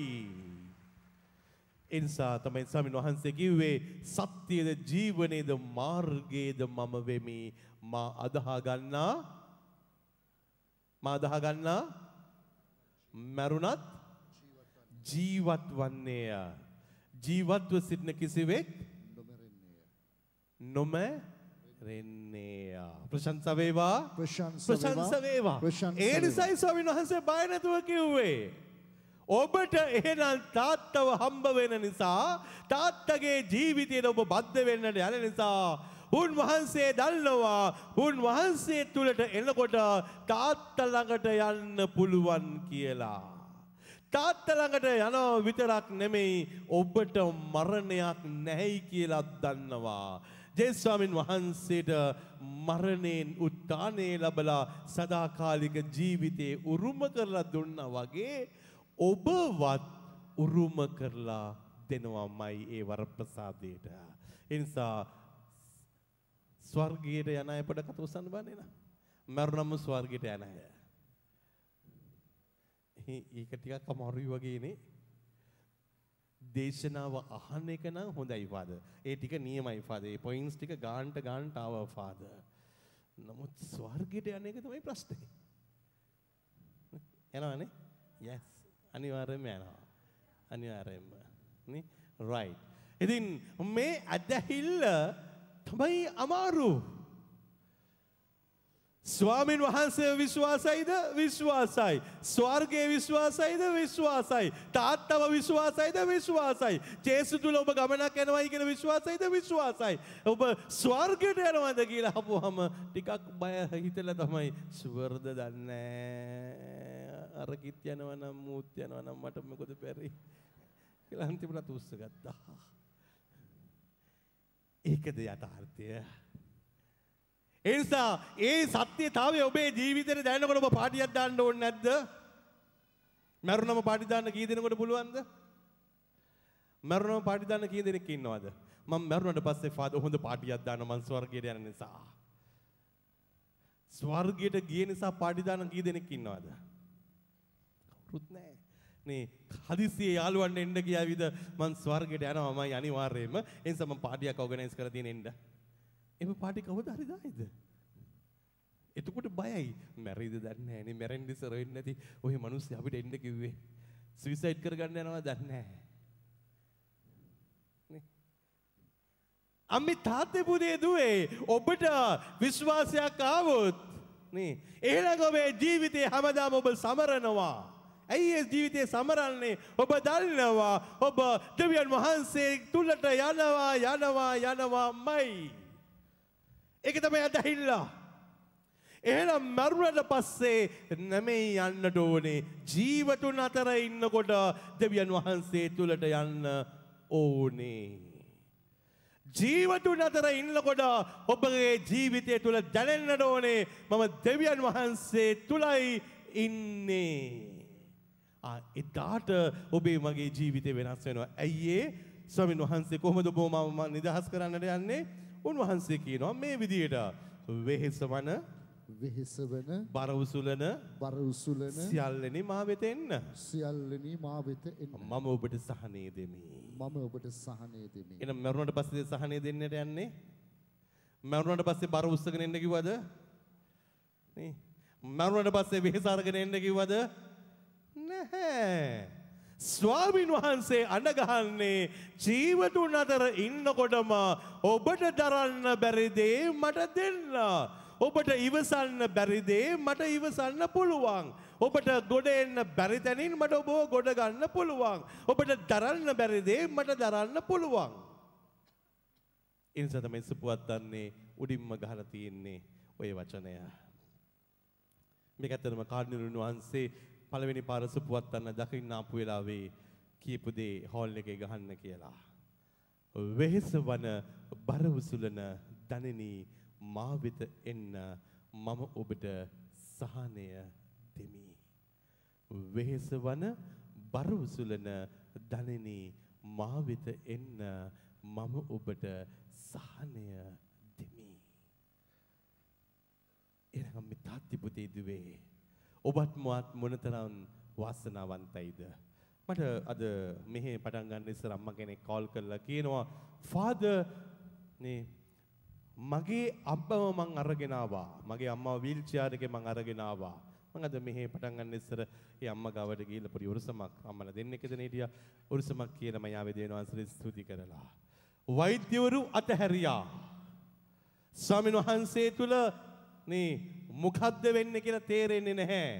එනිසා තමයි ස්වාමීන් වහන්සේ කිව්වේ සත්‍යද ජීවනයේද මාර්ගයේද මම වෙමි. මා අදහා ගන්නා මා අදහා ගන්නා මරුණත් ජීවත් වන්නේය. ජීවත්ව සිටින කිසිවෙක් නොමැරෙන්නේය. ප්‍රශංසා වේවා. ප්‍රශංසා වේවා. ඒ නිසායි ස්වාමීන් වහන්සේ බය නැතුව කිව්වේ ඔබට එහෙනම් තාත්තව හම්බ වෙන නිසා තාත්තගේ ජීවිතයට ඔබ බද්ධ වෙන්නට යන නිසා උන්වහන්සේ දන්නවා උන්වහන්සේ තුලට එනකොට තාත්තා ළඟට යන්න පුළුවන් කියලා. තාත්තා ළඟට යනවා විතරක් නෙමෙයි ඔබට මරණයක් නැහැයි කියලා දන්නවා. ජේසුස් ස්වාමීන් වහන්සේට මරණයෙන් උත්ථානය ලැබලා සදාකාලික ජීවිතේ උරුම කරලා දුන්නා වගේ ඔබවත් උරුම කරලා දෙනවාමයි ඒ වරප්‍රසාදයට. ඒ නිසා ස්වර්ගයට යන අය පොඩ කතා උස්සන්න බෑ නේද? මරුණම ස්වර්ගයට යන අය. ඒක ටිකක් අමාරුයි වගේනේ. දේශනාව අහන එක නම් හොඳයි ෆාදර්. ඒ ටික නියමයි ෆාදර්. ඒ පොයින්ට්ස් ටික ගාන්ට ගාන්ට ආවා ෆාදර්. නමුත් ස්වර්ගයට යන එක තමයි ප්‍රශ්නේ. යනවනේ? yes. අනිවාර්යයෙන්ම යනවා. අනිවාර්යයෙන්ම. නේ? right. ඉතින් මේ අදහිල්ල තමයි අමාරු. ස්වාමින් වහන්සේ විශ්වාසයිද? විශ්වාසයි. ස්වර්ගයේ විශ්වාසයිද? විශ්වාසයි. තාත්තව විශ්වාසයිද? විශ්වාසයි. ජේසුස් තුල ඔබ ගමනක් යනවායි කියන විශ්වාසයිද? විශ්වාසයි. ඔබ ස්වර්ගයට යනවාද කියලා අහපුවාම ටිකක් බය හිතලා තමයි ස්වර්ගද දන්නේ. අර කිත් යනවා නම් මූත් යනවා නම් මට මොකද බැරි කියලා අන්තිමට උස්ස ගත්තා. ඒකද යථාර්ථය. ඒ නිසා ඒ සත්‍යතාවය ඔබේ ජීවිතේට දැනෙනකොට ඔබ පාටියක් දාන්න ඕනේ නැද්ද? මරුණම පාටි දාන්න කී දෙනෙකුට පුළුවන්ද? මරුණම පාටි දාන්න කී දෙනෙක් ඉන්නවද? මම මරුණාට පස්සේ ෆාදර් හොඳ පාටියක් දාන්න මං ස්වර්ගයට යන නිසා. ස්වර්ගයට ගිය නිසා පාටි දාන්න කී දෙනෙක් ඉන්නවද? කවුරුත් නැහැ. නේ හදිස්සියේ යාළුවන්ට එන්න ගියාවිද මං ස්වර්ගයට යනවාමයි අනිවාර්යයෙන්ම. ඒ නිසා මං පාටියක් ඕගනයිස් කරලා තියෙන එන්න. එම පාටි කවදා හරි දායිද? එතකොට බයයි. මැරෙයිද දන්නේ නැහැ නේ. මැරෙන්න ඉස්සර වෙන්නේ නැති ඔය මිනිස්සු අපිට එන්න කිව්වේ. සුයිසයිඩ් කරගන්න යනවා දන්නේ නැහැ. නේ. අම්මි තාත්තේ පුතේ දුවේ ඔබට විශ්වාසයක් ආවොත් නේ එහෙනම් ඔබේ ජීවිතේ හැමදාම ඔබ සමරනවා. ඇයි ඒ ජීවිතේ සමරන්නේ? ඔබ දන්නවා ඔබ දෙවියන් වහන්සේ තුලට යනවා යනවා යනවාමයි. ඒක තමයි අදහිල්ල. එහෙනම් මරුණට පස්සේ නැමෙයි යන්නට ඕනේ. ජීවතුන් අතර ඉන්නකොට දෙවියන් වහන්සේ තුලට යන්න ඕනේ. ජීවතුන් අතර ඉන්නකොට ඔබගේ ජීවිතය තුල දැනෙන්නට ඕනේ මම දෙවියන් වහන්සේ තුලයි ඉන්නේ. ආ එදාට ඔබේ මගේ ජීවිතේ වෙනස් වෙනවා. ඇයි ඒ? ස්වාමීන් වහන්සේ කොහොමද ඔබ මම නිදහස් කරන්නට යන්නේ? උන්වහන්සේ කියනවා මේ විදියට වෙහෙසවන වෙහෙසවන බර උසුලන බර උසුලන සියල්ලෙනි මා වෙත එන්න. සියල්ලෙනි මා වෙත එන්න. මම ඔබට සහනය දෙමි. මම ඔබට සහනය දෙමි. එහෙනම් මරුණට පස්සේ සහනය දෙන්නට යන්නේ? මරුණට පස්සේ බර උස්සගෙන එන්න කිව්වද? නේ. මරුණට පස්සේ වෙහෙස අරගෙන එන්න කිව්වද? නැහැ. ස්වාමීන් වහන්සේ අඬගහන්නේ ජීවතුන් අතර ඉන්නකොටම ඔබට දරන්න බැරි දේ මට දෙන්න. ඔබට ඉවසන්න බැරි දේ මට ඉවසන්න පුළුවන්. ඔබට ගොඩ එන්න බැරි තැනින් මට ඔබව ගොඩ ගන්න පුළුවන්. ඔබට දරන්න බැරි දේ මට දරන්න පුළුවන්. ඒ නිසා තමයි සුපුවත්න්නේ උඩින්ම ගහලා තියෙන්නේ ඔය වචනය. මේක ඇත්තටම කාර්නිවල් වහන්සේ පළවෙනි පාර සුපුවත්න්න දකින්න ආපු වෙලාවේ කියපු දේ හෝල් එකේ ගහන්න කියලා. වෙහෙස වන බර උසුලන දණෙනි මා වෙත එන්න මම ඔබට සහනය දෙමි. වෙහෙස වන බර උසුලන දණෙනි මා වෙත එන්න මම ඔබට සහනය දෙමි. එනම් මේ තාත්ති පුතේ දුවේ ඔබත් මාත් මොනතරම් වාසනාවන්තයිද? මට අද මෙහි පටන් ගන්න ඉස්සර අම්මා කෙනෙක් කෝල් කරලා කියනවා ෆාදර් නේ මගේ අම්මව මං අරගෙන ආවා. මගේ අම්මව වීල් චෙයාර් එකේ මං අරගෙන ආවා. මං අද මෙහි පටන් ගන්න ඉස්සර ඒ අම්මා ගාවට ගිහිල්ලා පොඩි උරුසමක් අම්මලා දෙන්නෙක් දෙන හිටියා. උරුසමක් කියලා මම යාවේ දෙනවා අන්සරේ ස්තුති කරලා. වෛද්‍යවරු අතහැරියා. ස්වාමීන් වහන්සේ තුල නේ මොකද්ද වෙන්නේ කියලා තේරෙන්නේ නැහැ.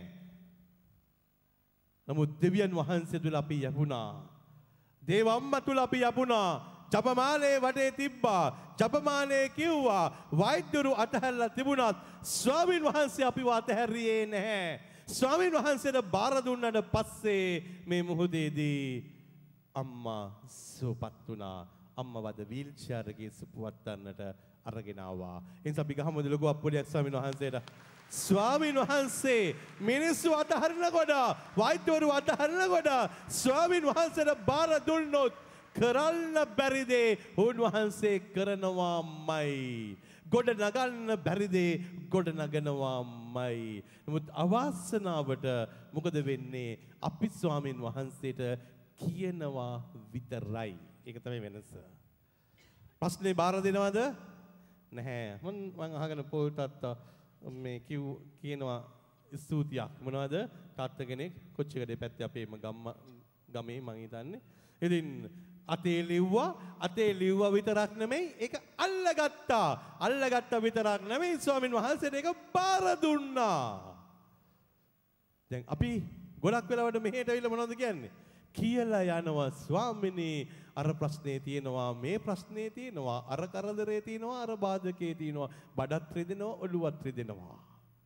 නමුත් දෙවියන් වහන්සේ තුල අපි යපුණා. දේව අම්මා තුල අපි යපුණා. ජපමාලේ වටේ තිබ්බා. ජපමාලේ කිව්වා වෛද්‍යවරු අතහැරලා තිබුණත් ස්වාමීන් වහන්සේ අපිව අතහැරියේ නැහැ. ස්වාමීන් වහන්සේට බාර දුන්නාට පස්සේ මේ මොහොතේදී අම්මා සුවපත් වුණා. අම්මා වද වීල් චෙයාර් එකේ සුපුවත් ගන්නට අරගෙන ආවා. ඒ නිසා අපි ගහමුද ලොකු අප්පුඩියක් ස්වාමීන් වහන්සේට. ස්වාමීන් වහන්සේ මිනිස්සු අතහරිනකොට වෛද්‍යවරු අතහරිනකොට ස්වාමීන් වහන්සේට බාර දුන්නොත් කරන්න බැරි දේ උන්වහන්සේ කරනවාමයි. ගොඩ නගන්න බැරි දේ ගොඩ නගනවාමයි. නමුත් අවාසනාවට මොකද වෙන්නේ? අපි ස්වාමීන් වහන්සේට කියනවා විතරයි. ඒක තමයි වෙනස. ප්‍රශ්නේ බාර දෙනවද? නැහැ. මම මම අහගෙන පොල් තාත්තා මේ කිව් කියනවා ස්තුතියක්. මොනවද? තාත්තා කෙනෙක් කොච්චිකඩේ පැත්තේ අපේම ගම්ම ගමේ මං හිතන්නේ. ඉතින් අතේ ලිව්වා අතේ ලිව්වා විතරක් නෙමෙයි ඒක අල්ලගත්තා. අල්ලගත්තා විතරක් නෙමෙයි ස්වාමින් වහන්සේට ඒක බාර දුන්නා. දැන් අපි ගොඩක් වෙලාවට මෙහෙට ඇවිල්ලා මොනවද කියන්නේ? කියලා යනවා ස්වාමිනේ අර ප්‍රශ්නේ තියෙනවා මේ ප්‍රශ්නේ තියෙනවා අර කරදරේ තියෙනවා අර බාධකේ තියෙනවා බඩත් රිදෙනවා ඔළුවත් රිදෙනවා.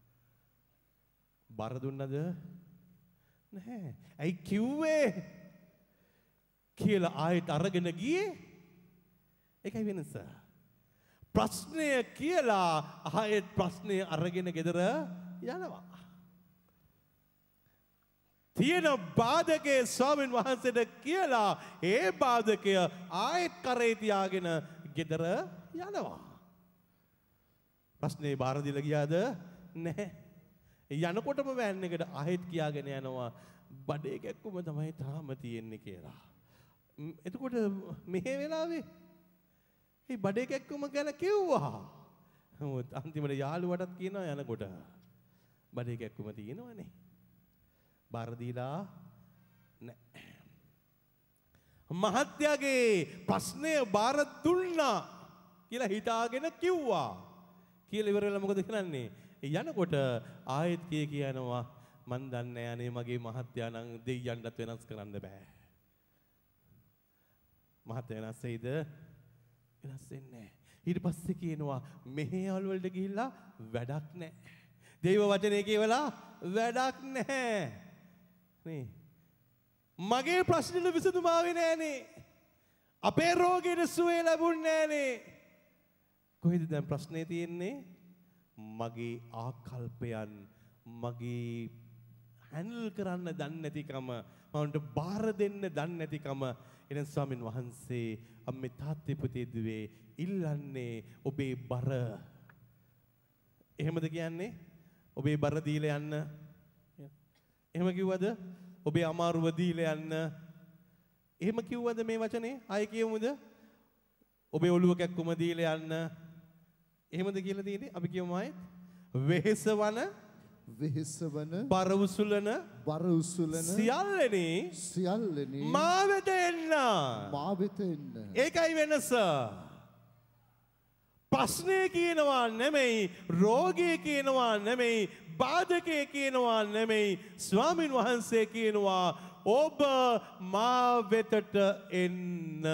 බාර දුන්නද? නැහැ. ඇයි කිව්වේ? කියලා ආයෙත් අරගෙන ගියේ. ඒකයි වෙනස. ප්‍රශ්නය කියලා ආයෙත් ප්‍රශ්නය අරගෙන ගෙදර යනවා. තියෙන බාධකේ ස්වාමීන් වහන්සේට කියලා ඒ බාධකය ආයෙත් කරේ තියාගෙන ගෙදර යනවා. ප්‍රශ්නේ බාර දීලා ගියාද? නැහැ. යනකොටම වෑන් එකට ආයෙත් කියාගෙන යනවා බඩේ කැක්කුම තමයි තාම තියෙන්නේ කියලා. එතකොට මෙහෙ වෙලාවේ මේ බඩේ කැක්කුම ගැන කිව්වා. නමුත් අන්තිමට යාළුවටත් කියනවා යනකොට බඩේ කැක්කුම තියෙනවනේ. බාර දීලා නැහැ. මහත්යාගේ ප්‍රශ්නය බාර දුන්නා කියලා හිතාගෙන කිව්වා. කියලා ඉවර වෙලා මොකද කරන්නේ? යනකොට ආයෙත් කිය කියනවා මන් දන්නේ අනේ මගේ මහත්යා නම් දෙයියන්ටත් වෙනස් කරන්න බෑ. මහත්ය වෙනස් වෙයිද? වෙනස් වෙන්නේ නැහැ. ඊට පස්සේ කියනවා මෙහෙයල් වලට ගිහිල්ලා වැඩක් නැහැ. දේව වචනේ කියවලා වැඩක් නැහැ. නේ මගේ ප්‍රශ්නෙට විසඳුම ආවේ නෑනේ. අපේ රෝගයට සුවය ලැබුණේ නෑනේ. කොහෙද දැන් ප්‍රශ්නේ තියෙන්නේ? මගේ ආකල්පයන් මගේ හැන්ඩල් කරන්න දන්නේ නැතිකම මවන්ට බාර දෙන්න දන්නේ නැතිකම. එනම් ස්වාමීන් වහන්සේ අම්මේ තාත්තේ පුතේ දුවේ ඉල්ලන්නේ ඔබේ බර. එහෙමද කියන්නේ? ඔබේ බර දීලා යන්න. එහෙම කිව්වද? ඔබේ අමාරුව දීලා යන්න. එහෙම කිව්වද මේ වචනේ? ආයෙ කියමුද? ඔබේ ඔළුව කැක්කුම දීලා යන්න. එහෙමද කියලා තියෙන්නේ? අපි කියමු ආයෙත්. වෙහෙසවන වෙහෙසවන බර උසුලන බර උසුලන සියල්ලෙනි සියල්ලෙනි මා වෙත එන්න. මා වෙත එන්න. ඒකයි වෙනස. ප්‍රශ්නේ කියනවා නෙමෙයි, රෝගී කියනවා නෙමෙයි, බාධකේ කියනවා නෙමෙයි. ස්වාමින් වහන්සේ කියනවා ඔබ මා වෙතට එන්න.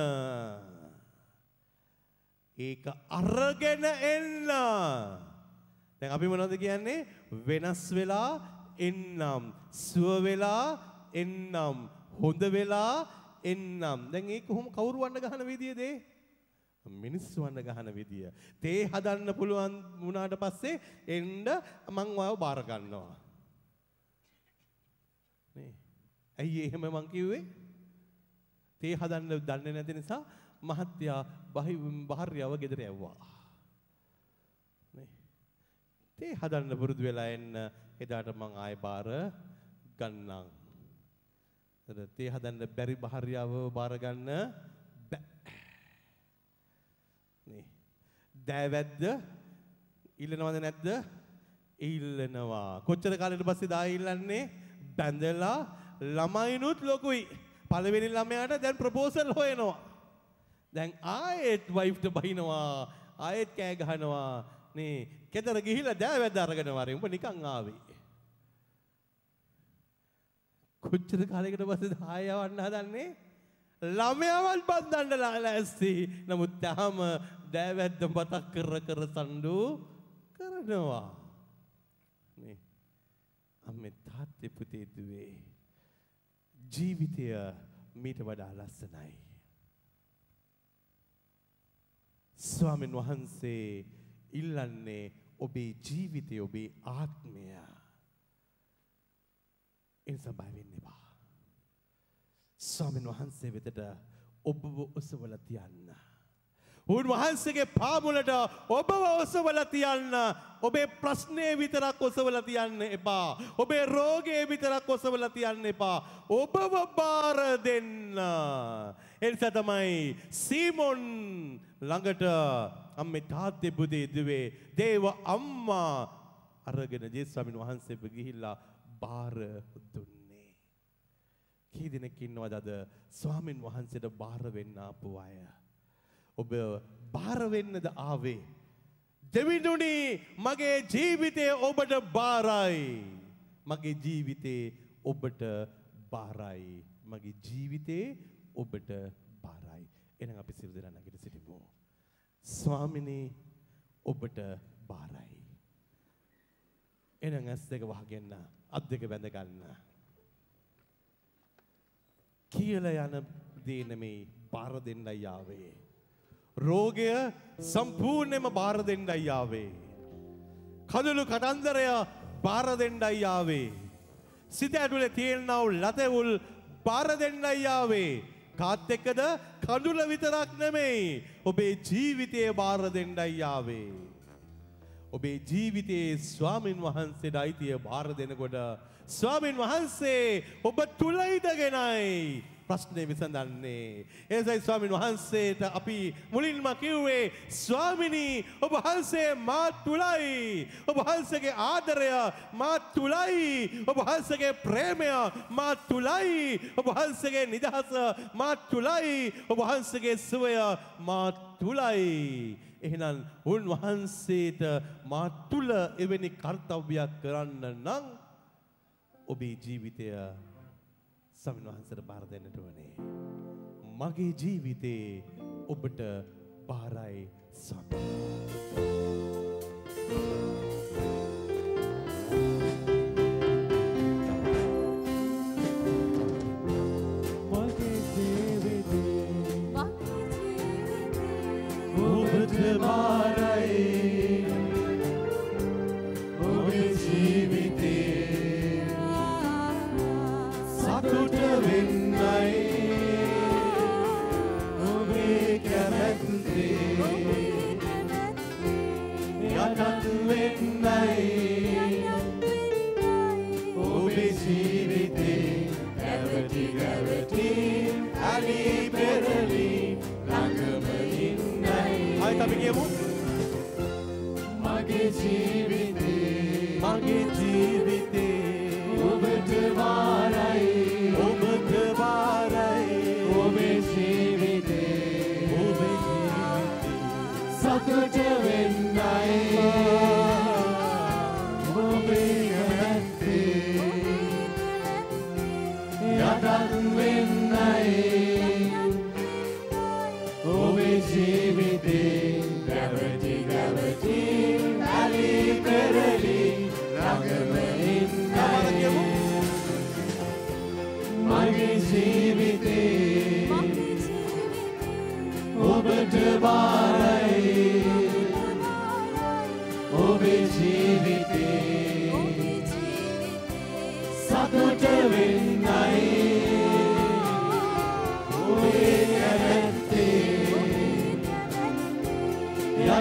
ඒක අරගෙන එන්න. දැන් අපි මොනවද කියන්නේ? වෙනස් වෙලා එන්නම්, සුව වෙලා එන්නම්, හොඳ වෙලා එන්නම්. දැන් ඒක කොහොම කවුරු වන්න ගහන විදියද? මිනිස්සු වන්න ගහන විදිය. තේ හදන්න පුළුවන් වුණාට පස්සේ එන්න මං ඔයව බාර ගන්නවා. නේ. ඇයි එහෙම මං කිව්වේ? තේ හදන්න දන්නේ නැති නිසා මහත්තයා භාර්යාව ගෙදර යවුවා. නේ. තේ හදන්න පුරුදු වෙලා එන්න එදාට මං ආයෙ බාර ගන්නම්. එතන තේ හදන්න බැරි භාර්යාව බාර ගන්න බෑ. නේ. දෑවැද්ද ඉල්ලනවද නැද්ද? ඉල්ලනවා. කොච්චර කාලෙකට පස්සේ දා ඉල්ලන්නේ? බැඳලා ළමයිනුත් ලොකුයි. පළවෙනි ළමයාට දැන් ප්‍රොපෝසල් හොයනවා. දැන් ආයෙත් වයිෆ්ට බහිනවා. ආයෙත් කෑ ගහනවා. නේ කෙතර ගිහිල්ලා දෑවැද්ද අරගෙන වරේ උඹ නිකන් ආවේ. කොච්චර කාලයකට පස්සේ ආයෙ යවන්න හදන්නේ? ළමයාවත් බඳන්න ලෑස්ති. නමුත් තාම දෑවැද්ද මතක් කර කර සම්ඩු කරනවා. නේ අම්මේ තාත්තේ පුතේ දුවේ ජීවිතය මීට වඩා ලස්සනයි. ස්වාමීන් වහන්සේ ඉල්ලන්නේ ඔබේ ජීවිතය, ඔබේ ආත්මය. එනිසා බය වෙන්න එපා. ස්වාමීන් වහන්සේ වෙතට ඔබව ඔසවලා තියන්න. උන්වහන්සේගේ පාමුලට ඔබව ඔසවලා තියන්න. ඔබේ ප්‍රශ්නේ විතරක් ඔසවලා තියන්න එපා. ඔබේ රෝගේ විතරක් ඔසවලා තියන්න එපා. ඔබව බාර දෙන්න. එනිසා තමයි සීමොන් ළඟට අම්මේ තාත්තේ පුතේ දුවේ දේව අම්මා අරගෙන ජේසුස් ස්වාමීන් වහන්සේව ගිහිල්ලා බාර දුන්නේ. කී දෙනෙක් ඉන්නවද අද ස්වාමීන් වහන්සේට බාර වෙන්න ආපු අය? ඔබ බාර වෙන්නද ආවේ? දෙවිඳුනි මගේ ජීවිතය ඔබට බාරයි. මගේ ජීවිතේ ඔබට බාරයි. මගේ ජීවිතේ ඔබට බාරයි. එහෙනම් අපි සිල් දෙනා නැගිට සිටිමු. ස්වාමිනේ ඔබට බාරයි. එහෙනම් ඇස් දෙක වහගෙන අත් දෙක බැඳ ගන්න. කියලා යන දේ නෙමෙයි බාර දෙන්නයි ආවේ. රෝගය සම්පූර්ණයෙන්ම බාර දෙන්නයි ආවේ. කඳුළු කතන්දරය බාර දෙන්නයි ආවේ. සිත ඇතුලේ තියෙනා වූ ලතෙවුල් බාර දෙන්නයි ආවේ. කාත් එක්කද? කඳුළ විතරක් නෙමෙයි ඔබේ ජීවිතය බාර දෙන්නයි ආවේ. ඔබේ ජීවිතයේ ස්වාමින් වහන්සේට අයිතිය බාර දෙනකොට ස්වාමින් වහන්සේ ඔබ තුල ඉඳගෙනයි ප්‍රශ්නේ විසඳන්නේ. එසයි ස්වාමින් වහන්සේට අපි මුලින්ම කිව්වේ ස්වාමිනී ඔබ වහන්සේ මා තුලයි. ඔබ වහන්සේගේ ආදරය මා තුලයි. ඔබ වහන්සේගේ ප්‍රේමය මා තුලයි. ඔබ වහන්සේගේ නිදහස මා තුලයි. ඔබ වහන්සේගේ සුවය මා තුලයි. එහෙනම් උන්වහන්සේට මා තුල එවැනි කාර්යයක් කරන්න නම් ඔබේ ජීවිතය ස්වාමීන් වහන්සේට බාර දෙන්නට ඕනේ. මගේ ජීවිතේ ඔබට බාරයි ස්වාමී. මගේ ජීවිතේ ඔබට බාරයි. ඔබේ ජීවිතේ සතුට වෙන්නයි. ඔබේ කැමැත්තේ යටත් වෙන්නයි. ඔබේ ජීවිතේ රැවටි රැවටි අලි පෙරලි ළඟම ඉන්නයි. ආයෙත් අපි කියමු. මගේ ජීවිතේ මගේ ජීවිතේ ඔබට බාරයි. ඔබට බාරයි. ඔබේ ජීවිතේ ඔබේ ජීවිතේ සතුට වෙන්නයි. ඔබේ කැමැත්තේ යටත් වෙන්නයි. ඔබේ ජීවිතේ ග්‍රැවිටි ග්‍රැවිටි අලි පෙරලි ළඟම ඉන්නයි. මගේ ජීවිතේ ඔබට බාරයි. ඔබේ ජීවිතේ සතුට වෙන්නයි.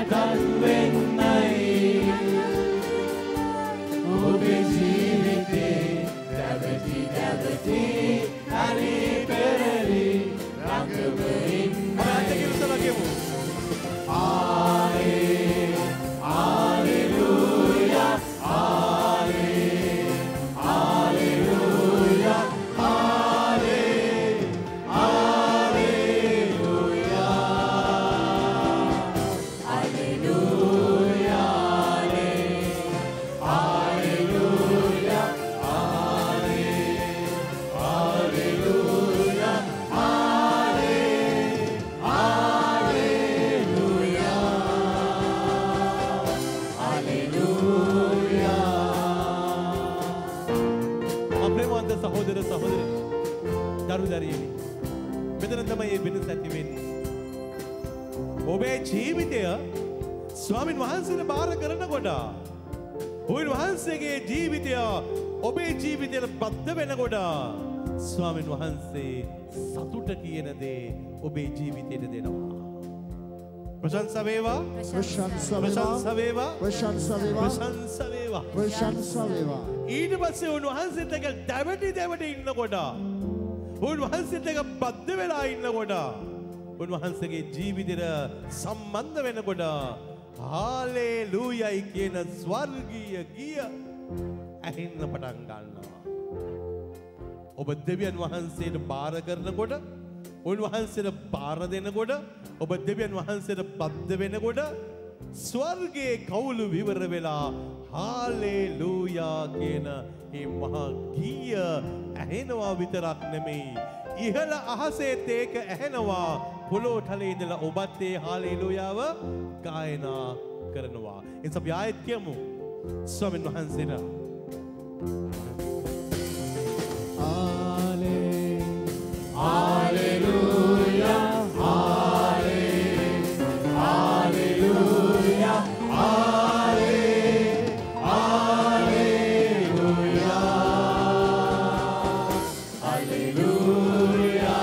ස්වාමින් වහන්සේට බාර කරනකොට ඔබන් වහන්සේගේ ජීවිතය ඔබේ ජීවිතයට බද්ධ වෙනකොට ස්වාමින් වහන්සේ සතුට කියන දේ ඔබේ ජීවිතයට දෙනවා. ප්‍රශංසා වේවා ප්‍රශංසා වේවා ප්‍රශංසා වේවා ප්‍රශංසා වේවා ප්‍රශංසා වේවා. ඊට පස්සේ උන්වහන්සේත් එක්ක දැවටි දැවටි ඉන්නකොට උන්වහන්සේත් එක්ක බද්ධ වෙලා ඉන්නකොට උන්වහන්සේගේ ජීවිතයට සම්බන්ධ වෙනකොට හාලෙලූයයි කියන ස්වර්ගීය ගීය ඇහෙන්න පටන් ගන්නවා. ඔබ දෙවියන් වහන්සේට බාර කරනකොට උන්වහන්සේට බාර දෙනකොට ඔබ දෙවියන් වහන්සේට බද්ධ වෙනකොට ස්වර්ගයේ කවුළු විවර වෙලා හාලෙලූයා කියන මේ මහා ගීය ඇහෙනවා විතරක් නෙමෙයි ඉහළ අහසේත් ඒක ඇහෙනවා පොළොව තලයේ ඉඳලා ඔබත් ඒ හාලෙලූයාව ගායනා කරනවා. එනිසා අපි ආයෙත් කියමු ස්වාමීන් වහන්සේට හාලේ හාලෙලූයා හාලේ හාලෙලූයා හාලේ හාලෙලූයා හාලෙලූයා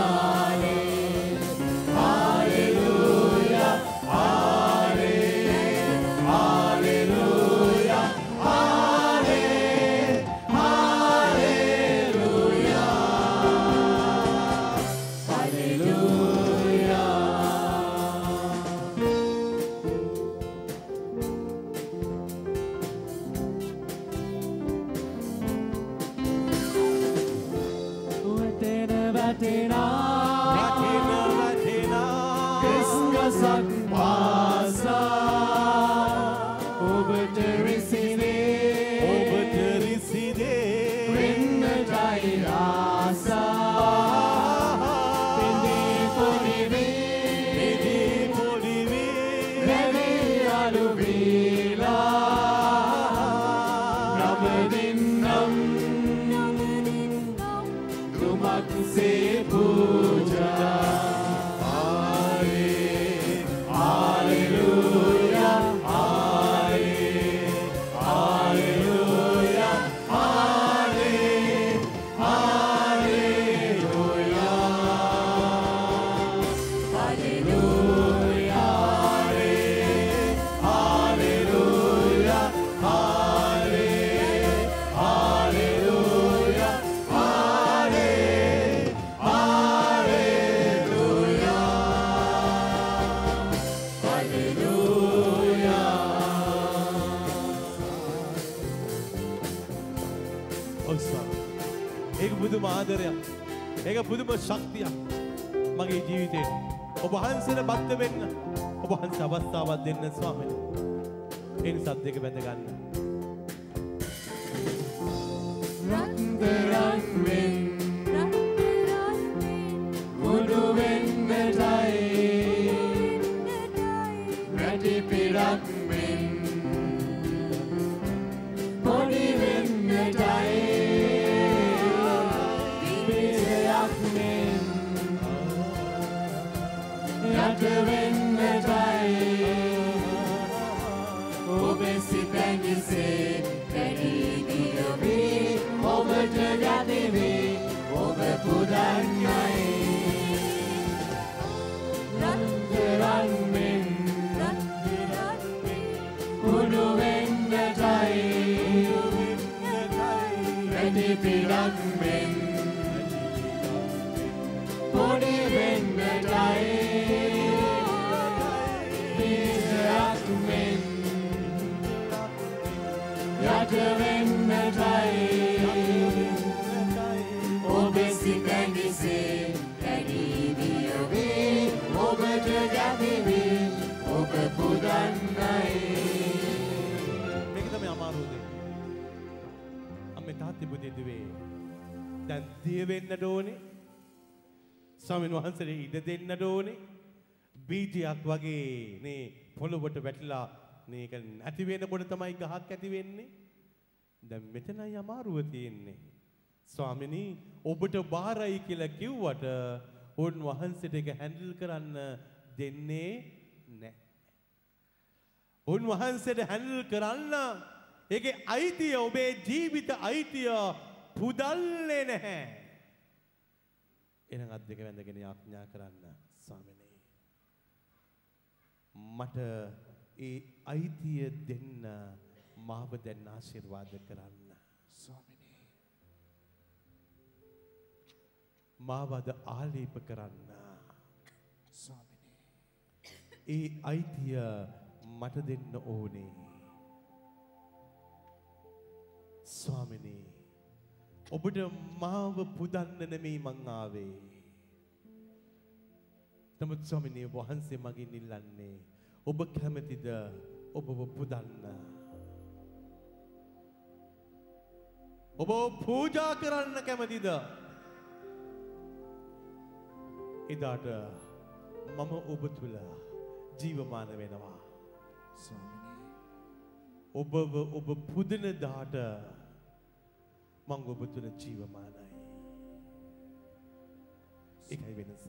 ඒක පුදුම ශක්තියක් මගේ ජීවිතේ. ඔබ වහන්සේට බද්ධ වෙන්න ඔබ වහන්සේ අවස්ථාවක් දෙන්න ස්වාමීනි. ඒ නිසා දෙක බැඳ ගන්න. රත්තරන් මෙන් රත්තරන් මෙන් මුඩු වෙන්නටයි රැටි පිරක් මෙන් පොඩි වෙන්නටයි යට වෙන්නටයි ඔබේ සිතැඟිසේ පැඩීදී ඔබේ ඔබට ගතිවේ ඔබ පුදන්නයි රත්තරන් මෙන් රත්තරන් වැඩි පිටක් මෙන් පොඩි වෙන්නටයි බීජයක් මෙන් යට වෙන්නටයි ඔබ සිත නිසේ කැඩී ඔබේ ඔබට ගැතිවී ඔබ පුදන්නයි මේක තමයි අමාරු දේ. අම්මේ තාත්තේ පුතේ දුවේ දැන් දිය වෙන්නට ඕනේ. ස්වාමීන් වහන්සේට ඉඩ දෙන්නට ඕනේ. බීජයක් වගේ නේ පොළොවට වැටිලා මේක නැති වෙනකොට තමයි ගහක් ඇති වෙන්නේ. දැන් මෙතනයි අමාරුව තියෙන්නේ. ස්වාමිනී ඔබට බාරයි කියලා කිව්වට උන් වහන්සේට ඒක හැන්ඩල් කරන්න දෙන්නේ නැහැ. උන් වහන්සේට හැන්ඩල් කරන්න ඒකේ අයිතිය ඔබේ ජීවිත අයිතිය පුදල්න්නේ නැහැ. එහෙනම් අත් දෙක වැඳගෙන යාඥා කරන්න ස්වාමිනේ. මට ඒ අයිතිය දෙන්න මාව දැන් ආශිර්වාද කරන්න ස්වාමිනේ. මාවද ආලේප කරන්න ස්වාමිනේ. ඒ අයිතිය මට දෙන්න ඕනේ ස්වාමිනේ. ඔබට මාව පුදන්න නෙමෙයි මං ආවේ. නමුත් ස්වාමිනේ වහන්සේ මගෙන් ඉල්ලන්නේ ඔබ කැමතිද ඔබව පුදන්න? ඔබ පූජා කරන්න කැමතිද? එදාට මම ඔබ තුල ජීවමාන වෙනවා ස්වාමිනේ. ඔබව ඔබ පුදන දාට මං ඔබ තුල ජීවමානයි. ඒකයි වෙනස.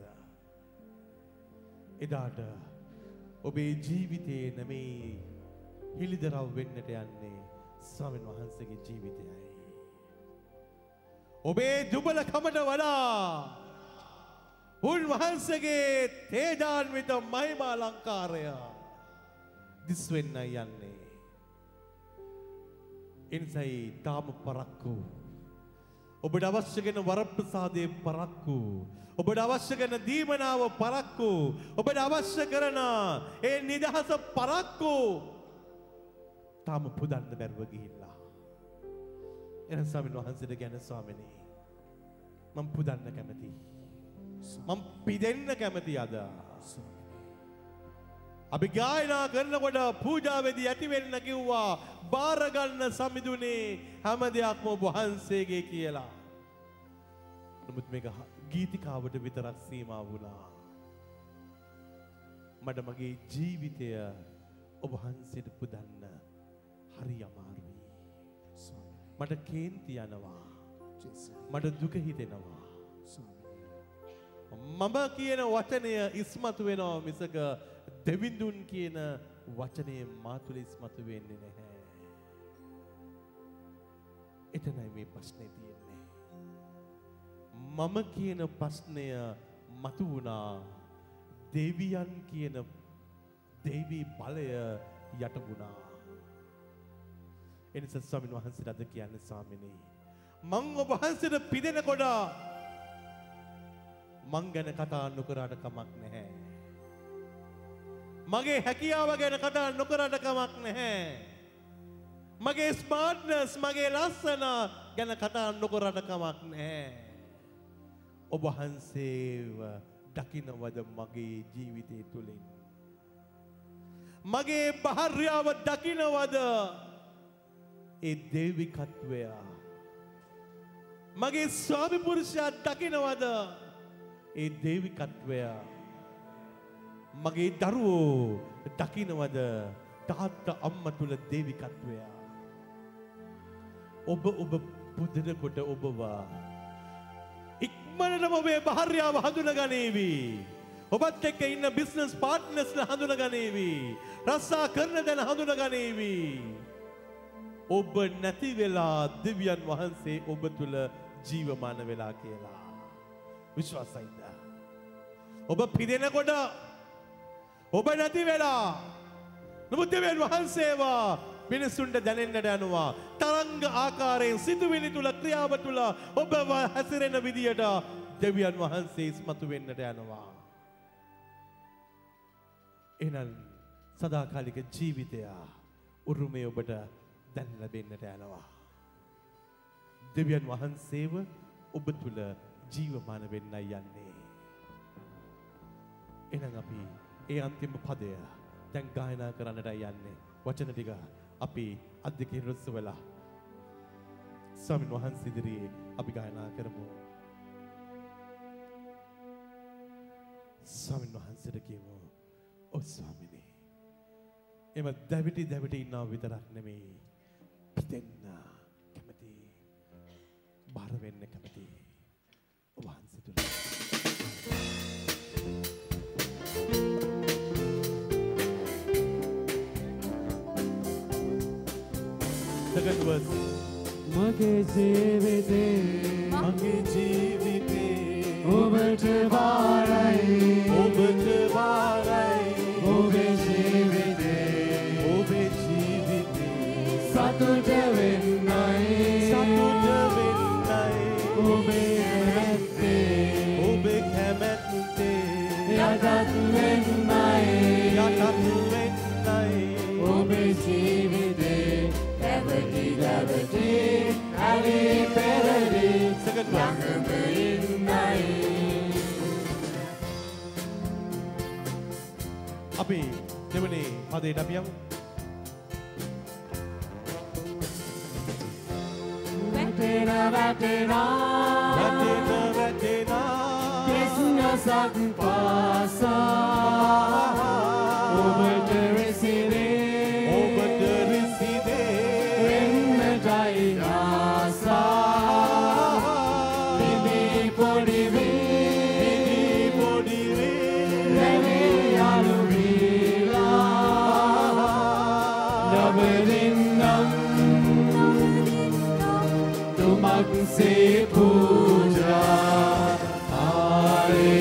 එදාට ඔබේ ජීවිතේ නෙමෙයි හිලිදරව් වෙන්නට යන්නේ ස්වාමීන් වහන්සේගේ ජීවිතයයි. ඔබේ දුබලකමට වඩා උන්වහන්සේගේ තේජාන්විත මහිමා අලංකාරය දිස් වෙන්න යන්නේ. එනිසයි තාම පරක්කු. ඔබට අවශ්‍ය කරන වරප්‍රසාදයේ පරක්කු. ඔබට අවශ්‍ය කරන දීමනාව පරක්කු. ඔබට අවශ්‍ය කරන ඒ නිදහස පරක්කු. තාම පුදන්න බැරුව ගිහිල්ලා. එන ස්වාමීන් වහන්සේට ගැන ස්වාමිනේ මම පුදන්න කැමතියි. මම පිදෙන්න කැමති අද. අපි ගායනා කරනකොට පූජාවේදී ඇති වෙන්න කිව්වා බාර ගන්න සමිඳුනේ හැම දෙයක්ම ඔබ වහන්සේගේ කියලා. නමුත් මේක ගීතිකාවට විතරක් සීමා වුණා. මට මගේ ජීවිතය ඔබ වහන්සේට පුදන්න හරි අමාරුයි. මට කේන්ති යනවා. මට දුක හිතෙනවා. මම කියන වචනය ඉස්මතු වෙනවා මිසක දෙවිඳුන් කියන වචනය මා තුළ ඉස්මතු වෙන්නේ නැහැ. එතනයි මේ ප්‍රශ්නේ තියෙන්නේ. මම කියන ප්‍රශ්නය මතු වුණා දෙවියන් කියන දෙවි බලය යට වුණා. එනිසා ස්වාමීන් වහන්සේට අද කියන්නේ ස්වාමිනේ මං ඔබ වහන්සේට පිදෙනකොට මං ගැන කතා නොකරට කමක් නැහැ. මගේ හැකියාව ගැන කතා නොකරට කමක් නැහැ. මගේ ස්මාර්ට්නස් මගේ ලස්සන ගැන කතා නොකරට කමක් නැහැ. ඔබ වහන්සේව දකින්නවද මගේ ජීවිතය තුලින්? මගේ භාර්යාව දකින්නවද ඒ දේවිකත්වය? මගේ ස්වාමි පුරුෂයා දකින්නවද ඒ දේවිකත්වය? මගේ දරුවෝ දකින්නවද තාත්තා අම්මා තුල දේවිකත්වය? ඔබ ඔබ පුදනකොට ඔබව ඉක්මනටම ඔබේ භාර්යාව හඳුනගනීවි. ඔබත් එක්ක ඉන්න බිස්නස් පාර්ට්නර්ස්ලා හඳුනගනීවි. රස්සා කරන දැන හඳුනගනීවි. ඔබ නැති වෙලා දෙවියන් වහන්සේ ඔබ තුල ජීවමාන වෙලා කියලා. විශ්වාසයිද? ඔබ පිදෙනකොට ඔබ නැති වෙලා නමුත් දෙවියන් වහන්සේව මිනිසුන්ට දැනෙන්නට යනවා. තරංග ආකාරයෙන් සිතුවිලි තුල ක්‍රියාව තුල ඔබ හැසිරෙන විදියට දෙවියන් වහන්සේ ඉස්මතු වෙන්නට යනවා. එහෙනම් සදාකාලික ජීවිතය උරුමය ඔබට දැන් ලැබෙන්නට යනවා. දෙවියන් වහන්සේව ඔබ තුල ජීවමාන වෙන්නයි යන්නේ. එහෙනම් අපි ඒ අන්තිම පදය දැන් ගායනා කරන්නටයි යන්නේ. වචන ටික අපි අධ්‍යක්ෂ රොස්සවලා ස්වාමීන් වහන්සේ ඉදිරියේ අපි ගායනා කරමු. ස්වාමීන් වහන්සේට කියමු ඔව් ස්වාමීනි. එම දැවිටි දැවිටි ඉන්නව විතරක් නෙමෙයි. පිටෙන්න කැමති. බාර වෙන්න කැමති. ඔබ වහන්සේ තුල. Second verse. මගේ ජීවිතේ මගේ ජීවිතේ ඔබට වාරයි ඔබට වාරයි ඔබේ ජීවිතේ ඔබේ ජීවිතේ සතුට වෙන්නයි සතුට වෙන්නයි ඔබේ කැමැත්තේ ඔබේ කැමැත්තේ යටත් වෙන්නයි යටත් වෙන්නයි ඔබේ ජීවිතේ පැවති පැවති ඇලි පෙරලි Second verse. ළඟම ඉන්නයි අපි දෙවනේ පදයට අපි යමු. වැටෙන වැටෙනා වැටෙන වැටෙනා කිස්නසක් පාසා ඔබට රැසිනේ ඔබට රිසිදේ වෙන්නටයි ආසා පිබී පොඩි වී පොඩි වේ නැවේ යාළු වීලා නබරින්නම් තුමක් සේ පූජා ආලේ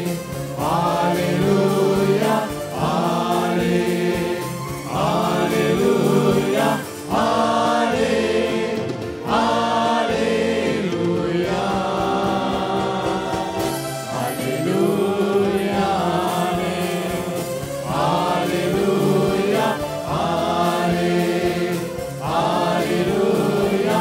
Hallelujah, Hallelujah, Hallelujah, Hallelujah, Hallelujah, Hallelujah, Hallelujah,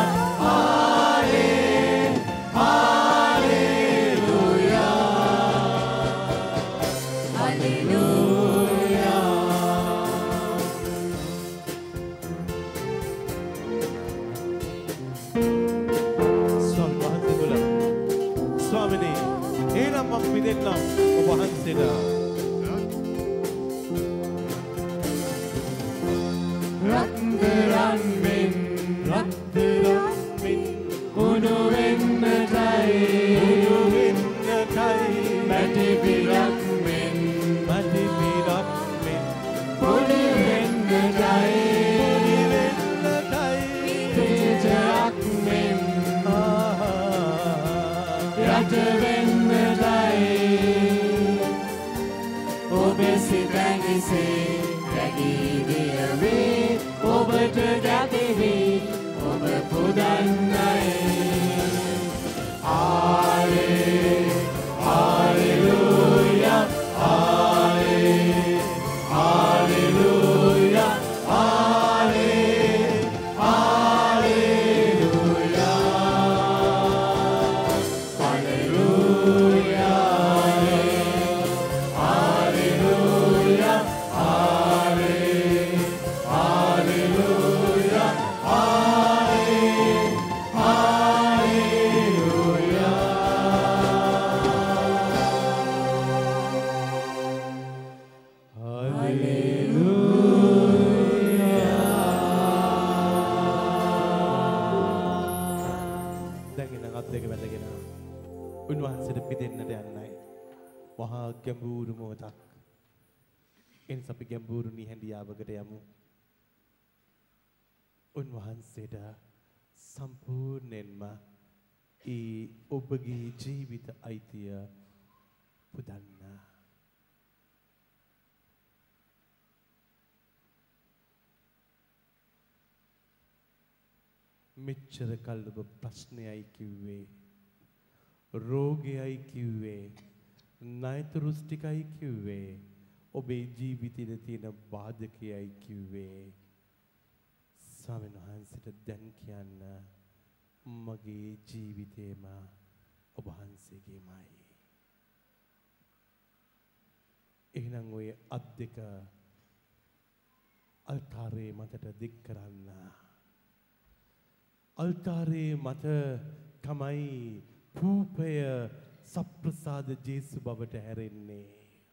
ස්වාමීන් වහන්සේ තුල ස්වාමිනේ එහෙනම් මම පිදෙන්නම් ඔබ වහන්සේට රත්තරන් මෙන් රත්තරන් මෙන් උණු වෙන්නටයි උණු වෙන්නටයි මැටි පිරක් මෙන් මැටි පිරක් මෙන් පොඩි වෙන්නටයි පොඩි වෙන්නටයි තේජයක් මෙන් යට වෙන්නටයි ඔබේ සිතැඟිසේ රැකී දියවේ ඔබට ගැතිවී ඔබ පුදන්නයි ආලේ Hallelujah, Hallelujah, Hallelujah, Hallelujah, Hallelujah, Hallelujah, Hallelujah, Hallelujah, උන්වහන්සේට පිදෙන්නට යන්නයි. වහා ගැඹුරු මොහොතක්. එනිසා අපි ගැඹුරු නිහඬියාවකට යමු. උන්වහන්සේට සම්පූර්ණයෙන්ම ඒ ඔබගේ ජීවිත අයිතිය පුදන්න. මෙච්චර කල් ඔබ ප්‍රශ්නයයි කිව්වේ, රෝගයයි කිව්වේ, නයිතුරුස්ටිකයි කිව්වේ, ඔබේ ජීවිතේ තියෙන බාධකයයි කිව්වේ. ස්වාමීන් වහන්සේට දැන් කියන්න මගේ ජීවිතේම ඔබ වහන්සේගේමයි. එහෙනම් ඔය අත් දෙක අල්තාරේ මතට දික් කරන්න. අල්තාරේ මත තමයි පූපය සප්‍රසාද ජේසු බවට හැරෙන්නේ.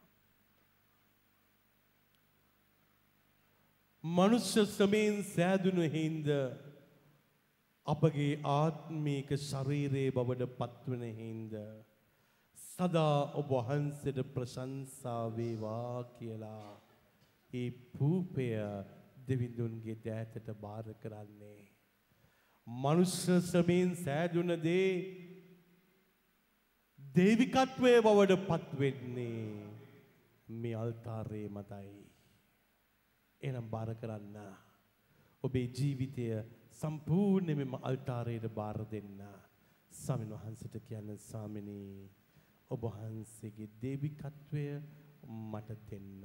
මනුෂ්‍ය ශ්‍රමයෙන් සෑදුණු හින්ද අපගේ ආත්මික ශරීරයේ බවට පත්වන හින්ද සදා ඔබ වහන්සේට ප්‍රශංසා වේවා කියලා ඒ පූපය දෙවිඳුන්ගේ දෑතට බාර කරන්නේ. මනුෂ්‍ය ශ්‍රමයෙන් සෑදුන දේ දේවිකත්වයේ බවට පත්වෙන්නේ මේ අල්තාරේ මතයි. එනම් බාර කරන්න. ඔබේ ජීවිතය සම්පූර්ණයෙන්ම අල්තාරයට බාර දෙන්න. ස්වාමීන් වහන්සේට කියන්න, ස්වාමිනී ඔබ වහන්සේගේ දේවිකත්වය මට දෙන්න.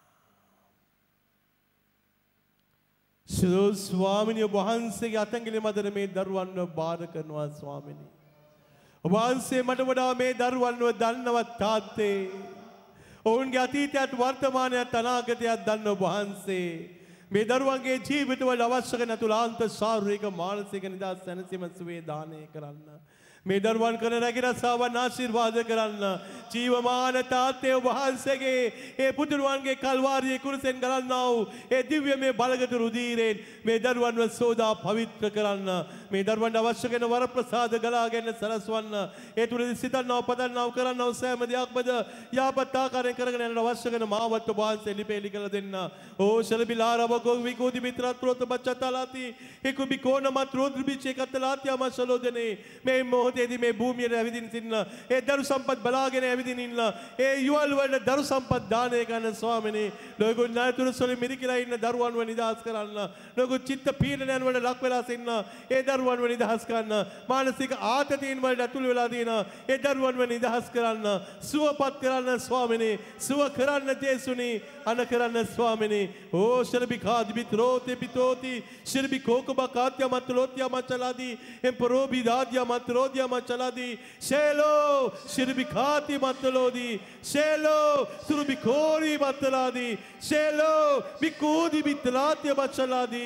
ශ්‍රෝ ස්වාමිනී ඔබ වහන්සේගේ අතංගිලි මතට මේ දරුවන්ව බාර කරනවා ස්වාමිනී. ඔබ වහන්සේ මට වඩා මේ දරුවන්ව දන්නවා තාත්තේ. ඔවුන්ගේ අතීතයත් වර්තමානයත් අනාගතයත් දන්න ඔබ වහන්සේ මේ දරුවන්ගේ ජීවිතවල අවශ්‍ය කරන අතුලාන්ත ශාරීරික මානසික නිදහස් සැනසීම සුවේ දානය කරන්න. මේ දරුවන් කරන රැකිරසාවන් ආශිර්වාද කරන්න. ජීවමාන තාත්තේ ඔබ වහන්සේගේ ඒ පුදුරුවන්ගේ කල්වාරියේ කුරුසෙන් ගලන්නා වූ ඒ දිව්‍යමය බලගත රුධිරයෙන් මේ දරුවන්ව සෝදා පවිත්‍ර කරන්න. මේ දරුවන්ට අවශ්‍ය කරන වරප්‍රසාද ගලාගෙන සලස්වන්න. ඒ තුලදී සිතන්නව පදන්නව කරන්නව සෑම දෙයක්මද යාපත් ආකාරයෙන් කරගෙන යන අවශ්‍ය කරන මාවත් ඔබ වහන්සේ ලිපේලි කළ දෙන්න. ඕ ශලබිලාරව ගෝවිකෝදි මිත්‍රත්වත බච්චතලාති එකුබි කෝනමත් රෝද්‍රිබිචේ කතලාති අමසලෝදනේ මේ මොහොතේදී මේ භූමියට ඇවිදින් සිටින ඒ දරු සම්පත් බලාගෙන ඇවිදින් ඉන්න ඒ යුවල් වලට දරු සම්පත් දානය කරන ස්වාමිනේ ලෝකුත් නායතුරු සොලි මිරිකිලා ඉන්න දරුවන්ව නිදහස් කරන්න. ලෝකුත් චිත්ත පීඩනයන් වලට ලක් වෙලා සිටින ඒ දරුවන්ව නිදහස් කරන්න. මානසික ආතතියින් වලට ඇතුල් වෙලා තියෙන ඒ දරුවන්ව නිදහස් කරන්න. සුවපත් කරන්න ස්වාමිනේ. සුව කරන්න ජේසුනි. අන කරන්න ස්වාමිනේ. ඕ ශරබිකාදි මිත්‍රෝති පිතෝති ශරබි කෝකබකාත්‍ය මත්ලෝත්‍ය මචලාදී එම්පරෝබි දාද්‍ය මත්‍රෝද්‍ය මචලාදී ශේලෝ ශරබිකාති මත්ලෝදී ශේලෝ සුරුබිකෝරි මත්ලාදී ශේලෝ බිකෝදි මිත්ලාත්‍ය මචලාදී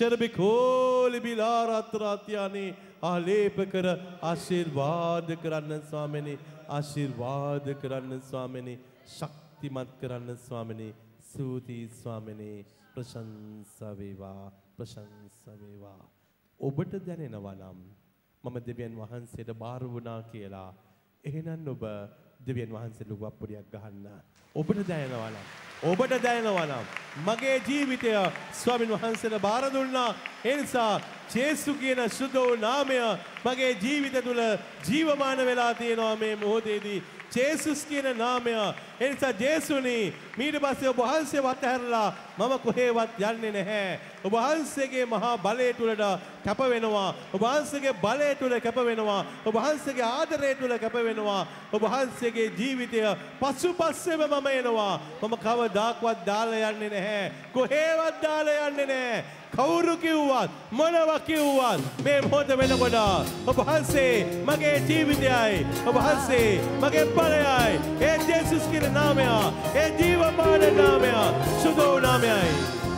ශරබිකෝලි බිලාරත්‍රාත්‍යනි ආලේප කර ආශිර්වාද කරන්න ස්වාමිනේ. ආශිර්වාද කරන්න ස්වාමිනේ. ශක්තිමත් කරන්න ස්වාමිනේ. සූති ස්වාමිනේ. ප්‍රශංසා වේවා ප්‍රශංසා වේවා. ඔබට දැනෙනවා නම් මම දෙවියන් වහන්සේට බාර වුණා කියලා, එහෙනම් ඔබ දෙවියන් වහන්සේට ලොකු අප්පුඩියක් ගහන්න. ඔබට දැනෙනවා නම් ඔබට දැනෙනවා නම් මගේ ජීවිතය ස්වාමින් වහන්සේට බාර දුන්නා. ඒ නිසා ජේසු කියන සුදු නාමය මගේ ජීවිත තුළ ජීවමාන වෙලා තියෙනවා මේ මොහොතේදී. ජේසුස් කියන නාමය. ඒ නිසා ජේසුනි ඊට පස්සේ ඔබ වහන්සේව අතහැරලා මම කොහෙවත් යන්නේ නැහැ. ඔබ වහන්සේගේ මහා බලය තුලට කැප වෙනවා. ඔබ වහන්සේගේ බලය තුල කැප වෙනවා. ඔබ වහන්සේගේ ආදරය තුල කැප වෙනවා. ඔබ වහන්සේගේ ජීවිතය පසුපස්සෙම මම එනවා. මම කවදාක්වත් දාලා යන්නේ නැහැ. කොහෙවත් දාලා යන්නේ නැහැ. කවුරු කිව්වත් මොනවා කිව්වත් මේ මොහොත වෙනකොට ඔබ වහන්සේ මගේ ජීවිතයයි. ඔබ වහන්සේ මගේ බලයයි. ඒ ජේසුස් කියන නාමය, ඒ ජීවමාන නාමය, සුදු නාමයයි.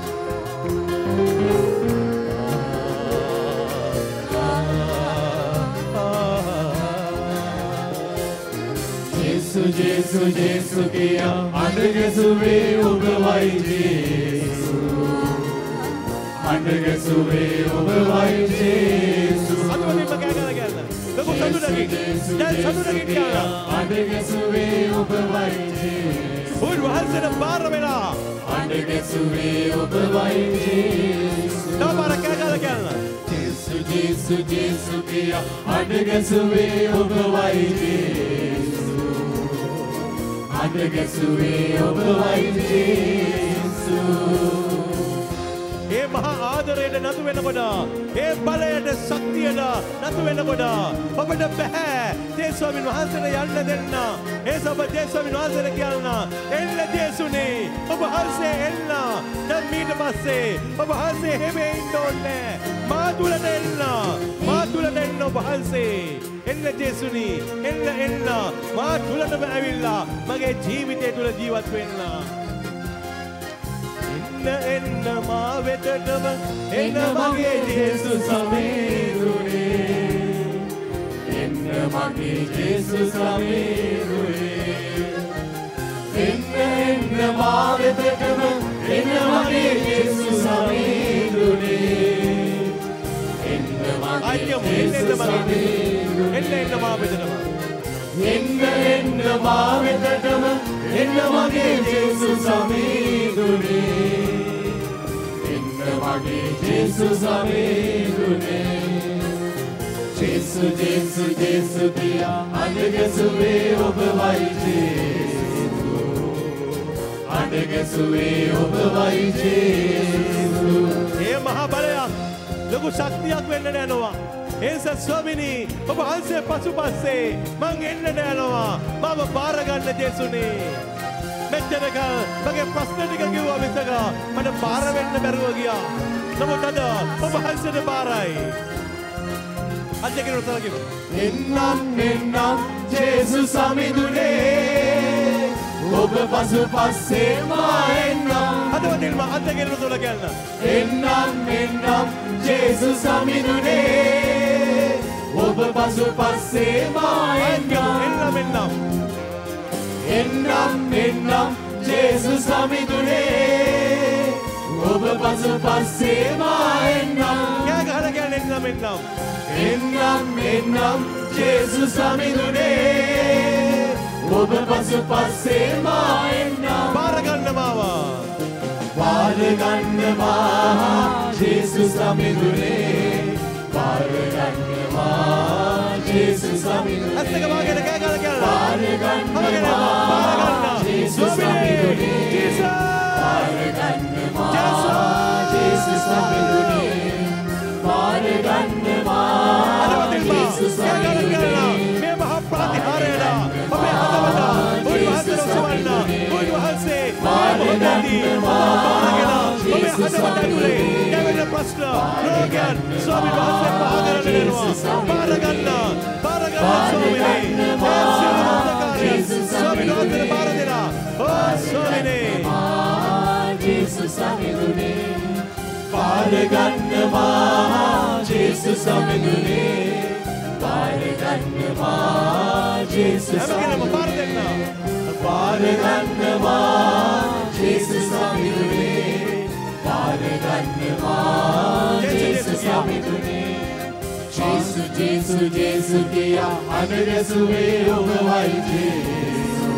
ජේසු ජේසු ජේසු කියා අඬගසුවේ ඔබවයි ජේසු. අඬගසුවේ ඔබවයි ජේසු. අතවලින්ම කෑගලා ගන්න. ලොකු සතුටකින්. දැන් සතුටකින් කියලා. අඬගසුවේ ඔබවයි ජේසු. උන්වහන්සේට බාර වෙලා. අඬගසුවේ ඔබවයි ජේසු. තවපාර කෑගලා ගන්න. ජේසු ජේසු ජේසු කියා අඬගසුවේ ඔබවයි ජේසු. අඬගසුවේ ඔබවයි ජේසු. ඒ මහා ආදරයට නතු වෙනකොට ඒ බලයට ශක්තියට නතු වෙනකොට ඔබට බෑ ජේසුස් ස්වාමීන් වහන්සේට යන්න දෙන්න. ඒ සබ ජේසුස් ස්වාමීන් වහන්සේට කියන්න එන්න ජේසුනේ ඔබ වහන්සේ එන්න. දැන් ඊට පස්සේ ඔබ වහන්සේ හැබේ ඉන්න ඕනේ. මා තුලට එන්න. මා තුලට එන්න ඔබ වහන්සේ. එන්න ජේසුනි එන්න එන්න මා තුලටම ඇවිල්ලා මගේ ජීවිතය තුල ජීවත් වෙන්න. එන්න මා වෙතටම එන්න මගේ ජේසුස් සමීරුනේ. එන්න මගේ ජේසුස් සමීරුනේ. එන්න එන්න මා වෙතටම එන්න මගේ ජේසුස් සමීරුනේ. එන්න මගේ ජේසුස් සමීරුනේ. එන්න එන්න මා වෙතටම එන්න එන්න මා වෙතටම එන්න මගේ ජේසුස් සමීරුනේ. මගේ ජේසුස් සමීරුනේ. ජේසු ජේසු ජේසු කියා අඬගැසුවේ ඔබවයි ජේසු. අඬගැසුවේ ඔබවයි ජේසු. ඒ මහා බලයක් ලොකු ශක්තියක් වෙන්නට යනවා. ඒස ස්වාමිනී ඔබ වහන්සේ පසුපස්සේ මං එන්නට යනවා. මම බාර ගන්න ජේසුනේ. මෙච්චරකල් මගේ ප්‍රශ්න ටික කිව්වා මිසක මට බාර වෙන්න බැරුව ගියා. නමුත් අද ඔබ වහන්සේට බාරයි. අධ්‍යක්ෂක උත්තර කිව්වා. එන්නම් එන්නම් ජේසුස් සමිඳුනේ. ඔබ පසුපස්සේ මා එන්නම්. අදවදින් මා අධ්‍යක්ෂක උත්තර කියන්න. එන්නම් එන්නම් ජේසුස් සමිඳුනේ. ඔබ පසුපස්සේ මා එන්නම්. එන්නම් එන්නම් එන්නම් එන්නම් ජේසුස් සමිඳුනේ. ඔබ පසුපස්සේ මා එන්නම්. කෑ ගහලා කියන්න එන්නම් එන්නම්. එන්නම් එන්නම් ජේසුස් සමිඳුනේ. ඔබ පසුපස්සේ මා එන්නම්. බාර ගන්න මාව. බාර ගන්න මා ජේසුස් සමිඳුනේ. බාර ගන්න මා ජේසුස් සමිඳුනේ. අත්තක වාගෙන කෑ ගහලා කියන්න. බාර ගන්න මා ජේසුස් සමිඳුනේ. ජීසස්. බාර ගන්න මා ජේසුස් සමිඳුනේ. බාර ගන්න මා ජේසුස් සමිඳුනේ. මේ මහා ප්‍රතිහාරයට ඔබේ හදවත ඔබ වහන්සේ සවන්න ඔබ වහන්සේ මොහොතදී බාරගෙන ඔබේ හදවත ඇතුලේ දැවෙන ප්‍රශ්න රෝගයන් ස්වාමීන් වහන්සේ පහදරන දෙනවා. බාර ගන්න බාර ගන්න ස්වාමීනි. ඒ සියලු අන්ධකාරයන් ස්වාමීන් වහන්සේ බාර දෙනවා. ඕ ස්වාමීනි ජේසුස් සමිඳුනේ. බාර ගන්න මා ජේසුස් සමිඳුනේ. බාර ගන්න මා ජේසුස් හැමකෙනාම බාර දෙන්න. බාර ගන්න මා ජේසුස් සමිඳුනේ. බාර ගන්න මා ජේසුස් සමිඳුනේ. ජේසු ජේසු ජේසු කියා අඬගැසුවේ ඔබවයි ජේසු.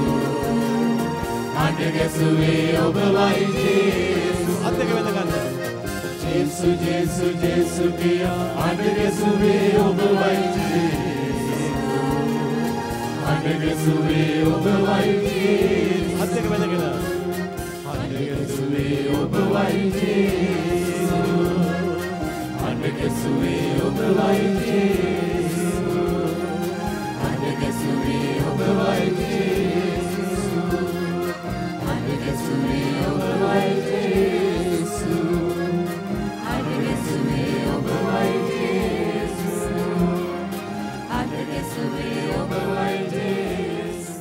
අඬගැසුවේ ඔබවයි ජේසු. අත්දැක වෙද ගන්න. ජේසු ජේසු ජේසු කියා අඬගැසුවේ ඔබවයි ජේසු. අඬගැසුවේ ඔබවයි ජේසු. අත්දැක වෙදගෙන. අඬගැසුවේ ඔබවයි ජේසු. අඬගැසුවේ ඔබවයි ජේසු. අඬගැසුවේ ඔබවයි ජේසු. අඬගැසුවේ ඔබවයි ජේසු. අඬගැසුවේ ඔබවයි ජේසු. අඬගැසුවේ ඔබවයි ජේසු.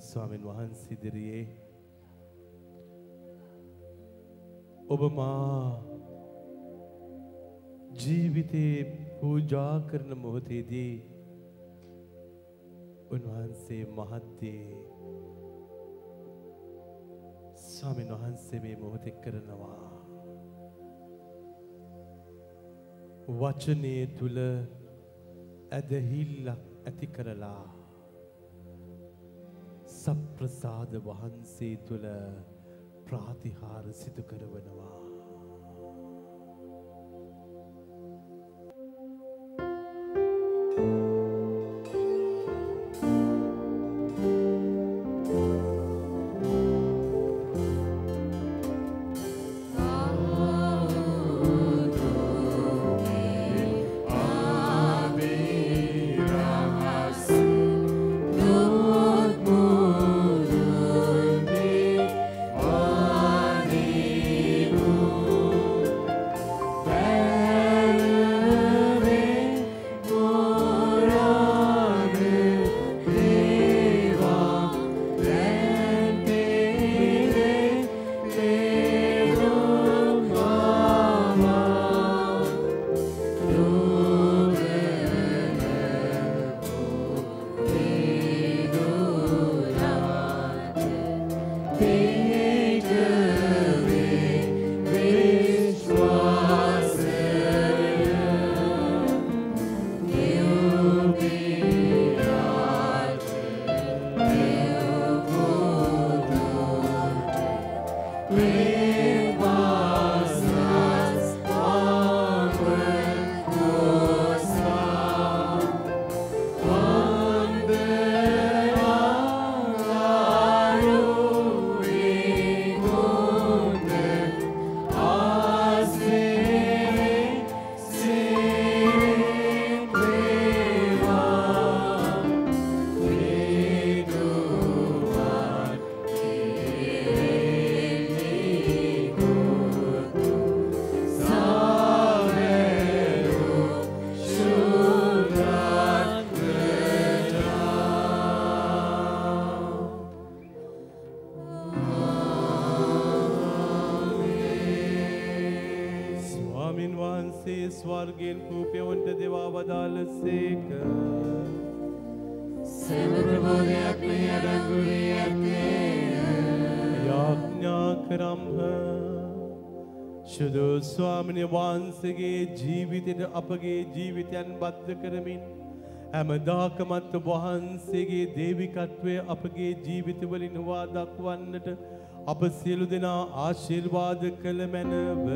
ස්වාමීන් වහන්සේ ඉදිරියේ ඔබ මා ජීවිතේ පූජා කරන මොහොතේදී උන්වහන්සේ මහත්දී ස්වාමීන් වහන්සේ මේ මොහොතේ කරනවා වචනේ තුල ඇදහිල්ලක් ඇති කරලා සප්‍රසාද වහන්සේ තුල ප්‍රාතිහාර සිදු කරවනවා ස්වර්ගයෙන් කූපයවන්ට දෙවා වදාළසේක සෑම ප්‍රබෝධයක් මේ අඩංගු වී ඇත්තේ යාඥා කරම්හ ශුදු ස්වාමිනී වහන්සේගේ ජීවිතයට අපගේ ජීවිතයන් බද්ධ කරමින් හැමදාකමත් වහන්සේගේ දේවිකත්වය අපගේ ජීවිතවලින් හොවා දක්වන්නට අප සියලු දෙනා ආශිර්වාද කළ මැනව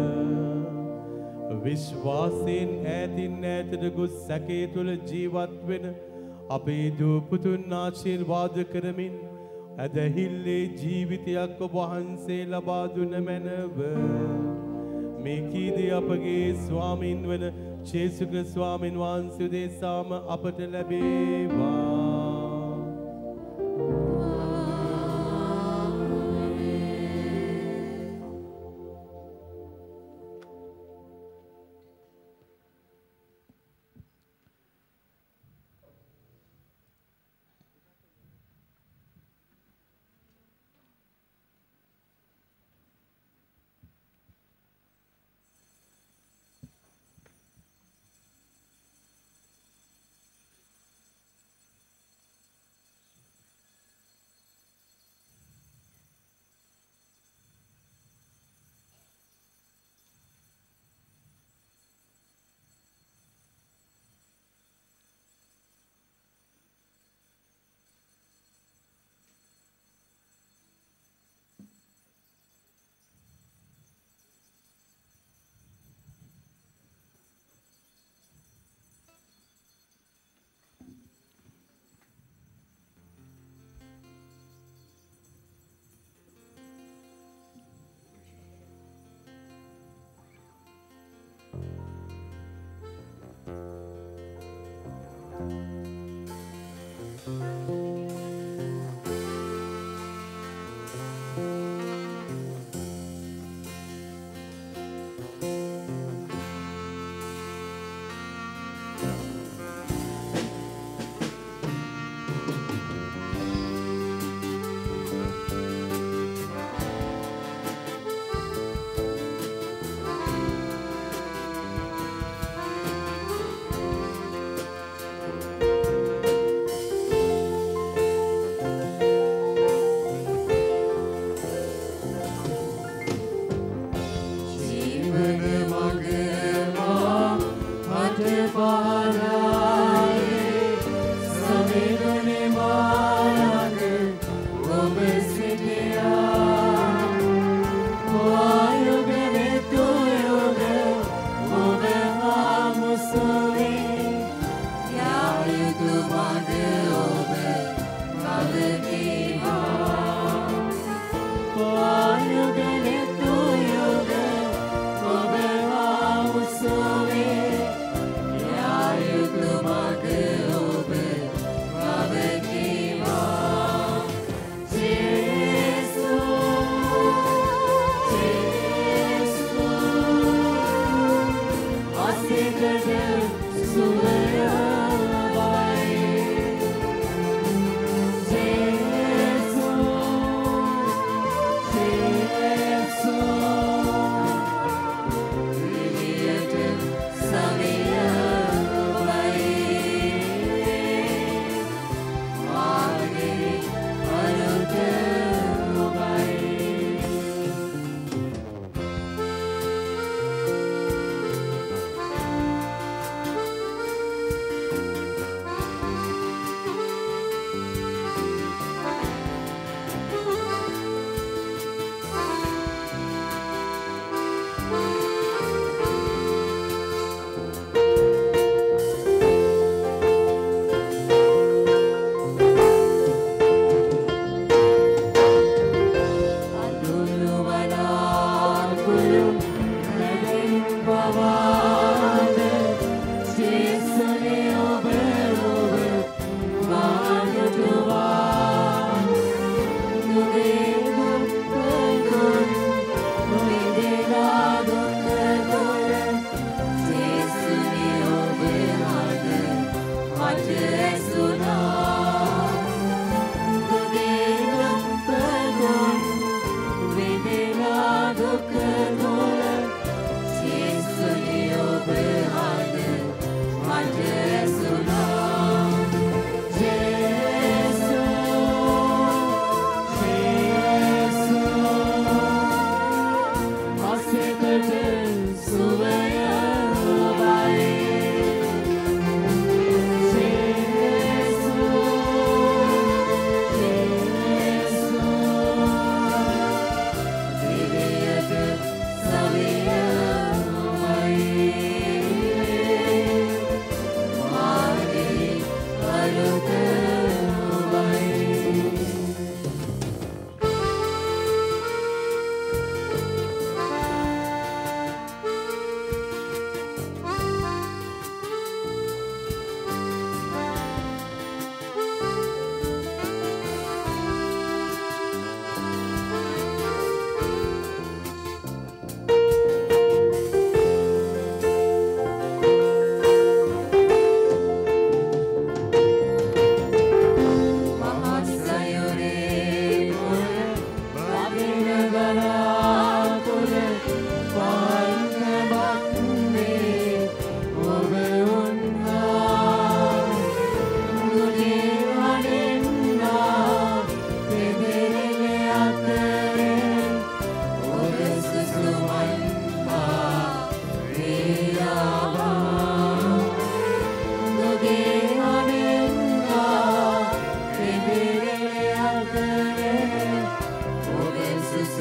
විශ්වාසයෙන් ඈතින් ඈතට ගොස් සැකේ තුළ ජීවත් වෙන අපේ දූ පුතුන් ආශිර්වාද කරමින් ඇදහිල්ලේ ජීවිතයක් ඔබ වහන්සේ ලබා දුන මැනව මේ කීදී අපගේ ස්වාමින් වන ජේසුස් ක්‍රිස්තුස් ස්වාමින් වහන්සේ දෙසාම අපට ලැබේවා.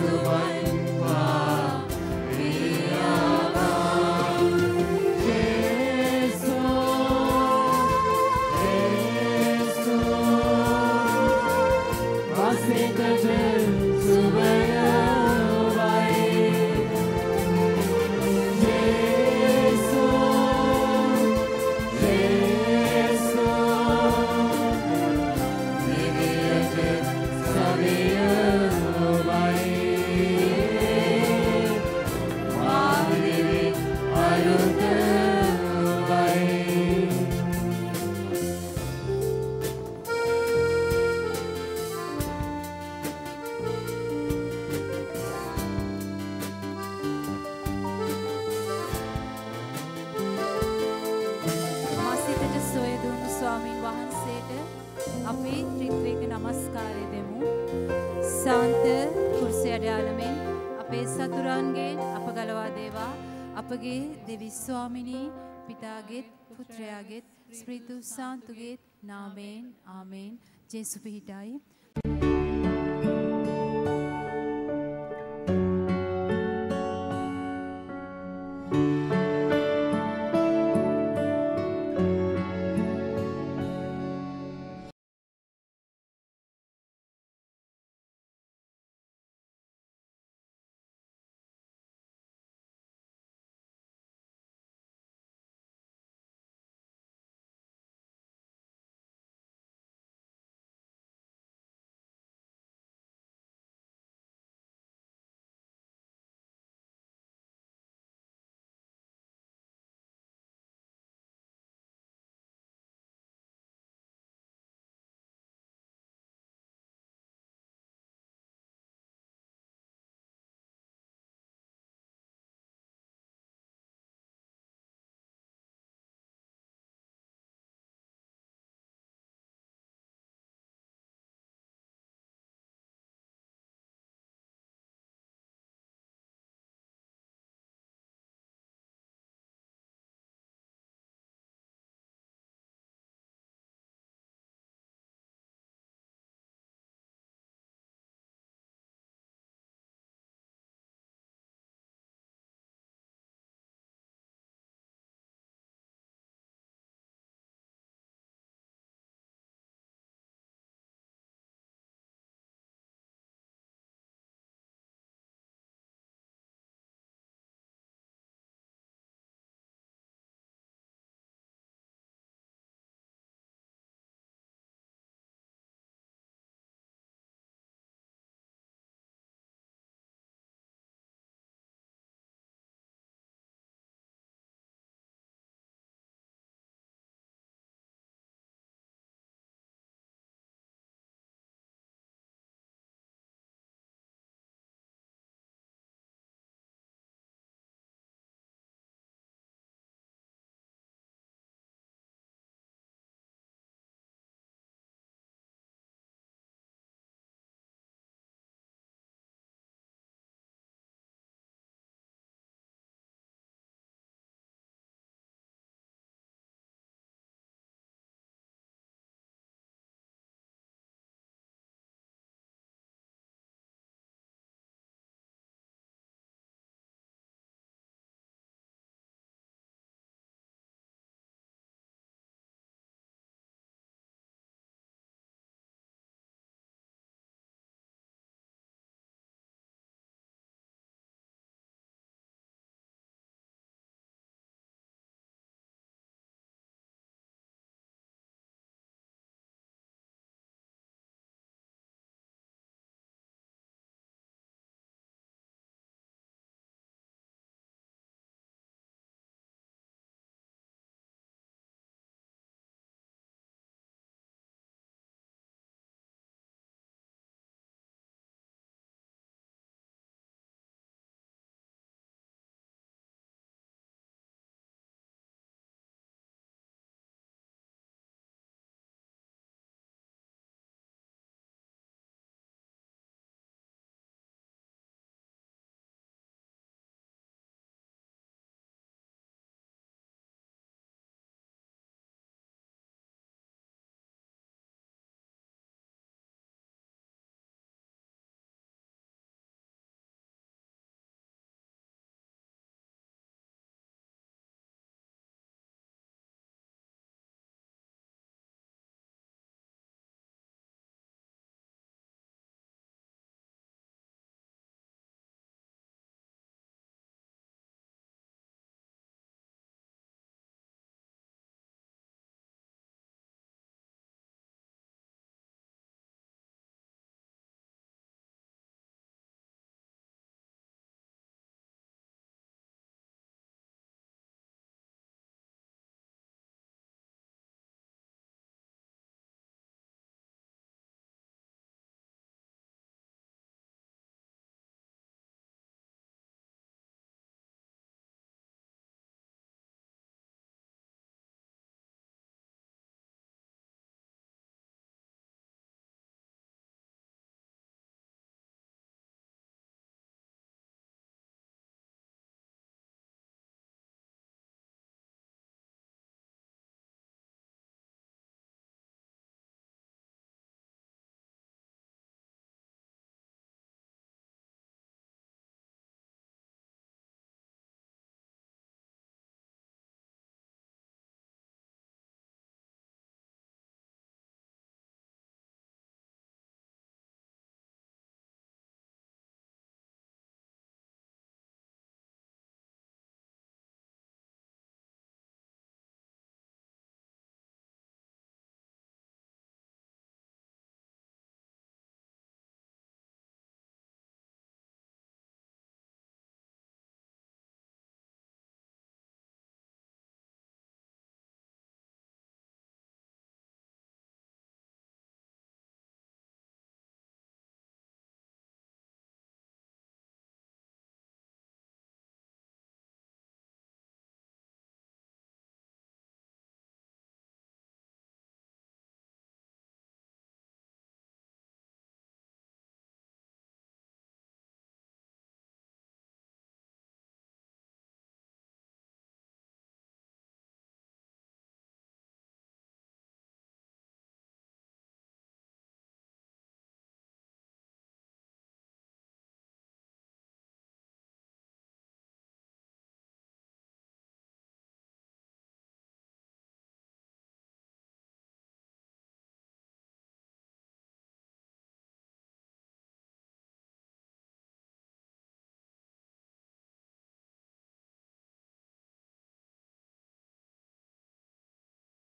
ස්වාමිනී පිතාගේත් පුත්‍රයාගේත් ස්ප්‍රිතු සාන්තුගේත් නාමයෙන් ආමේන් ජේසු පිහිටයි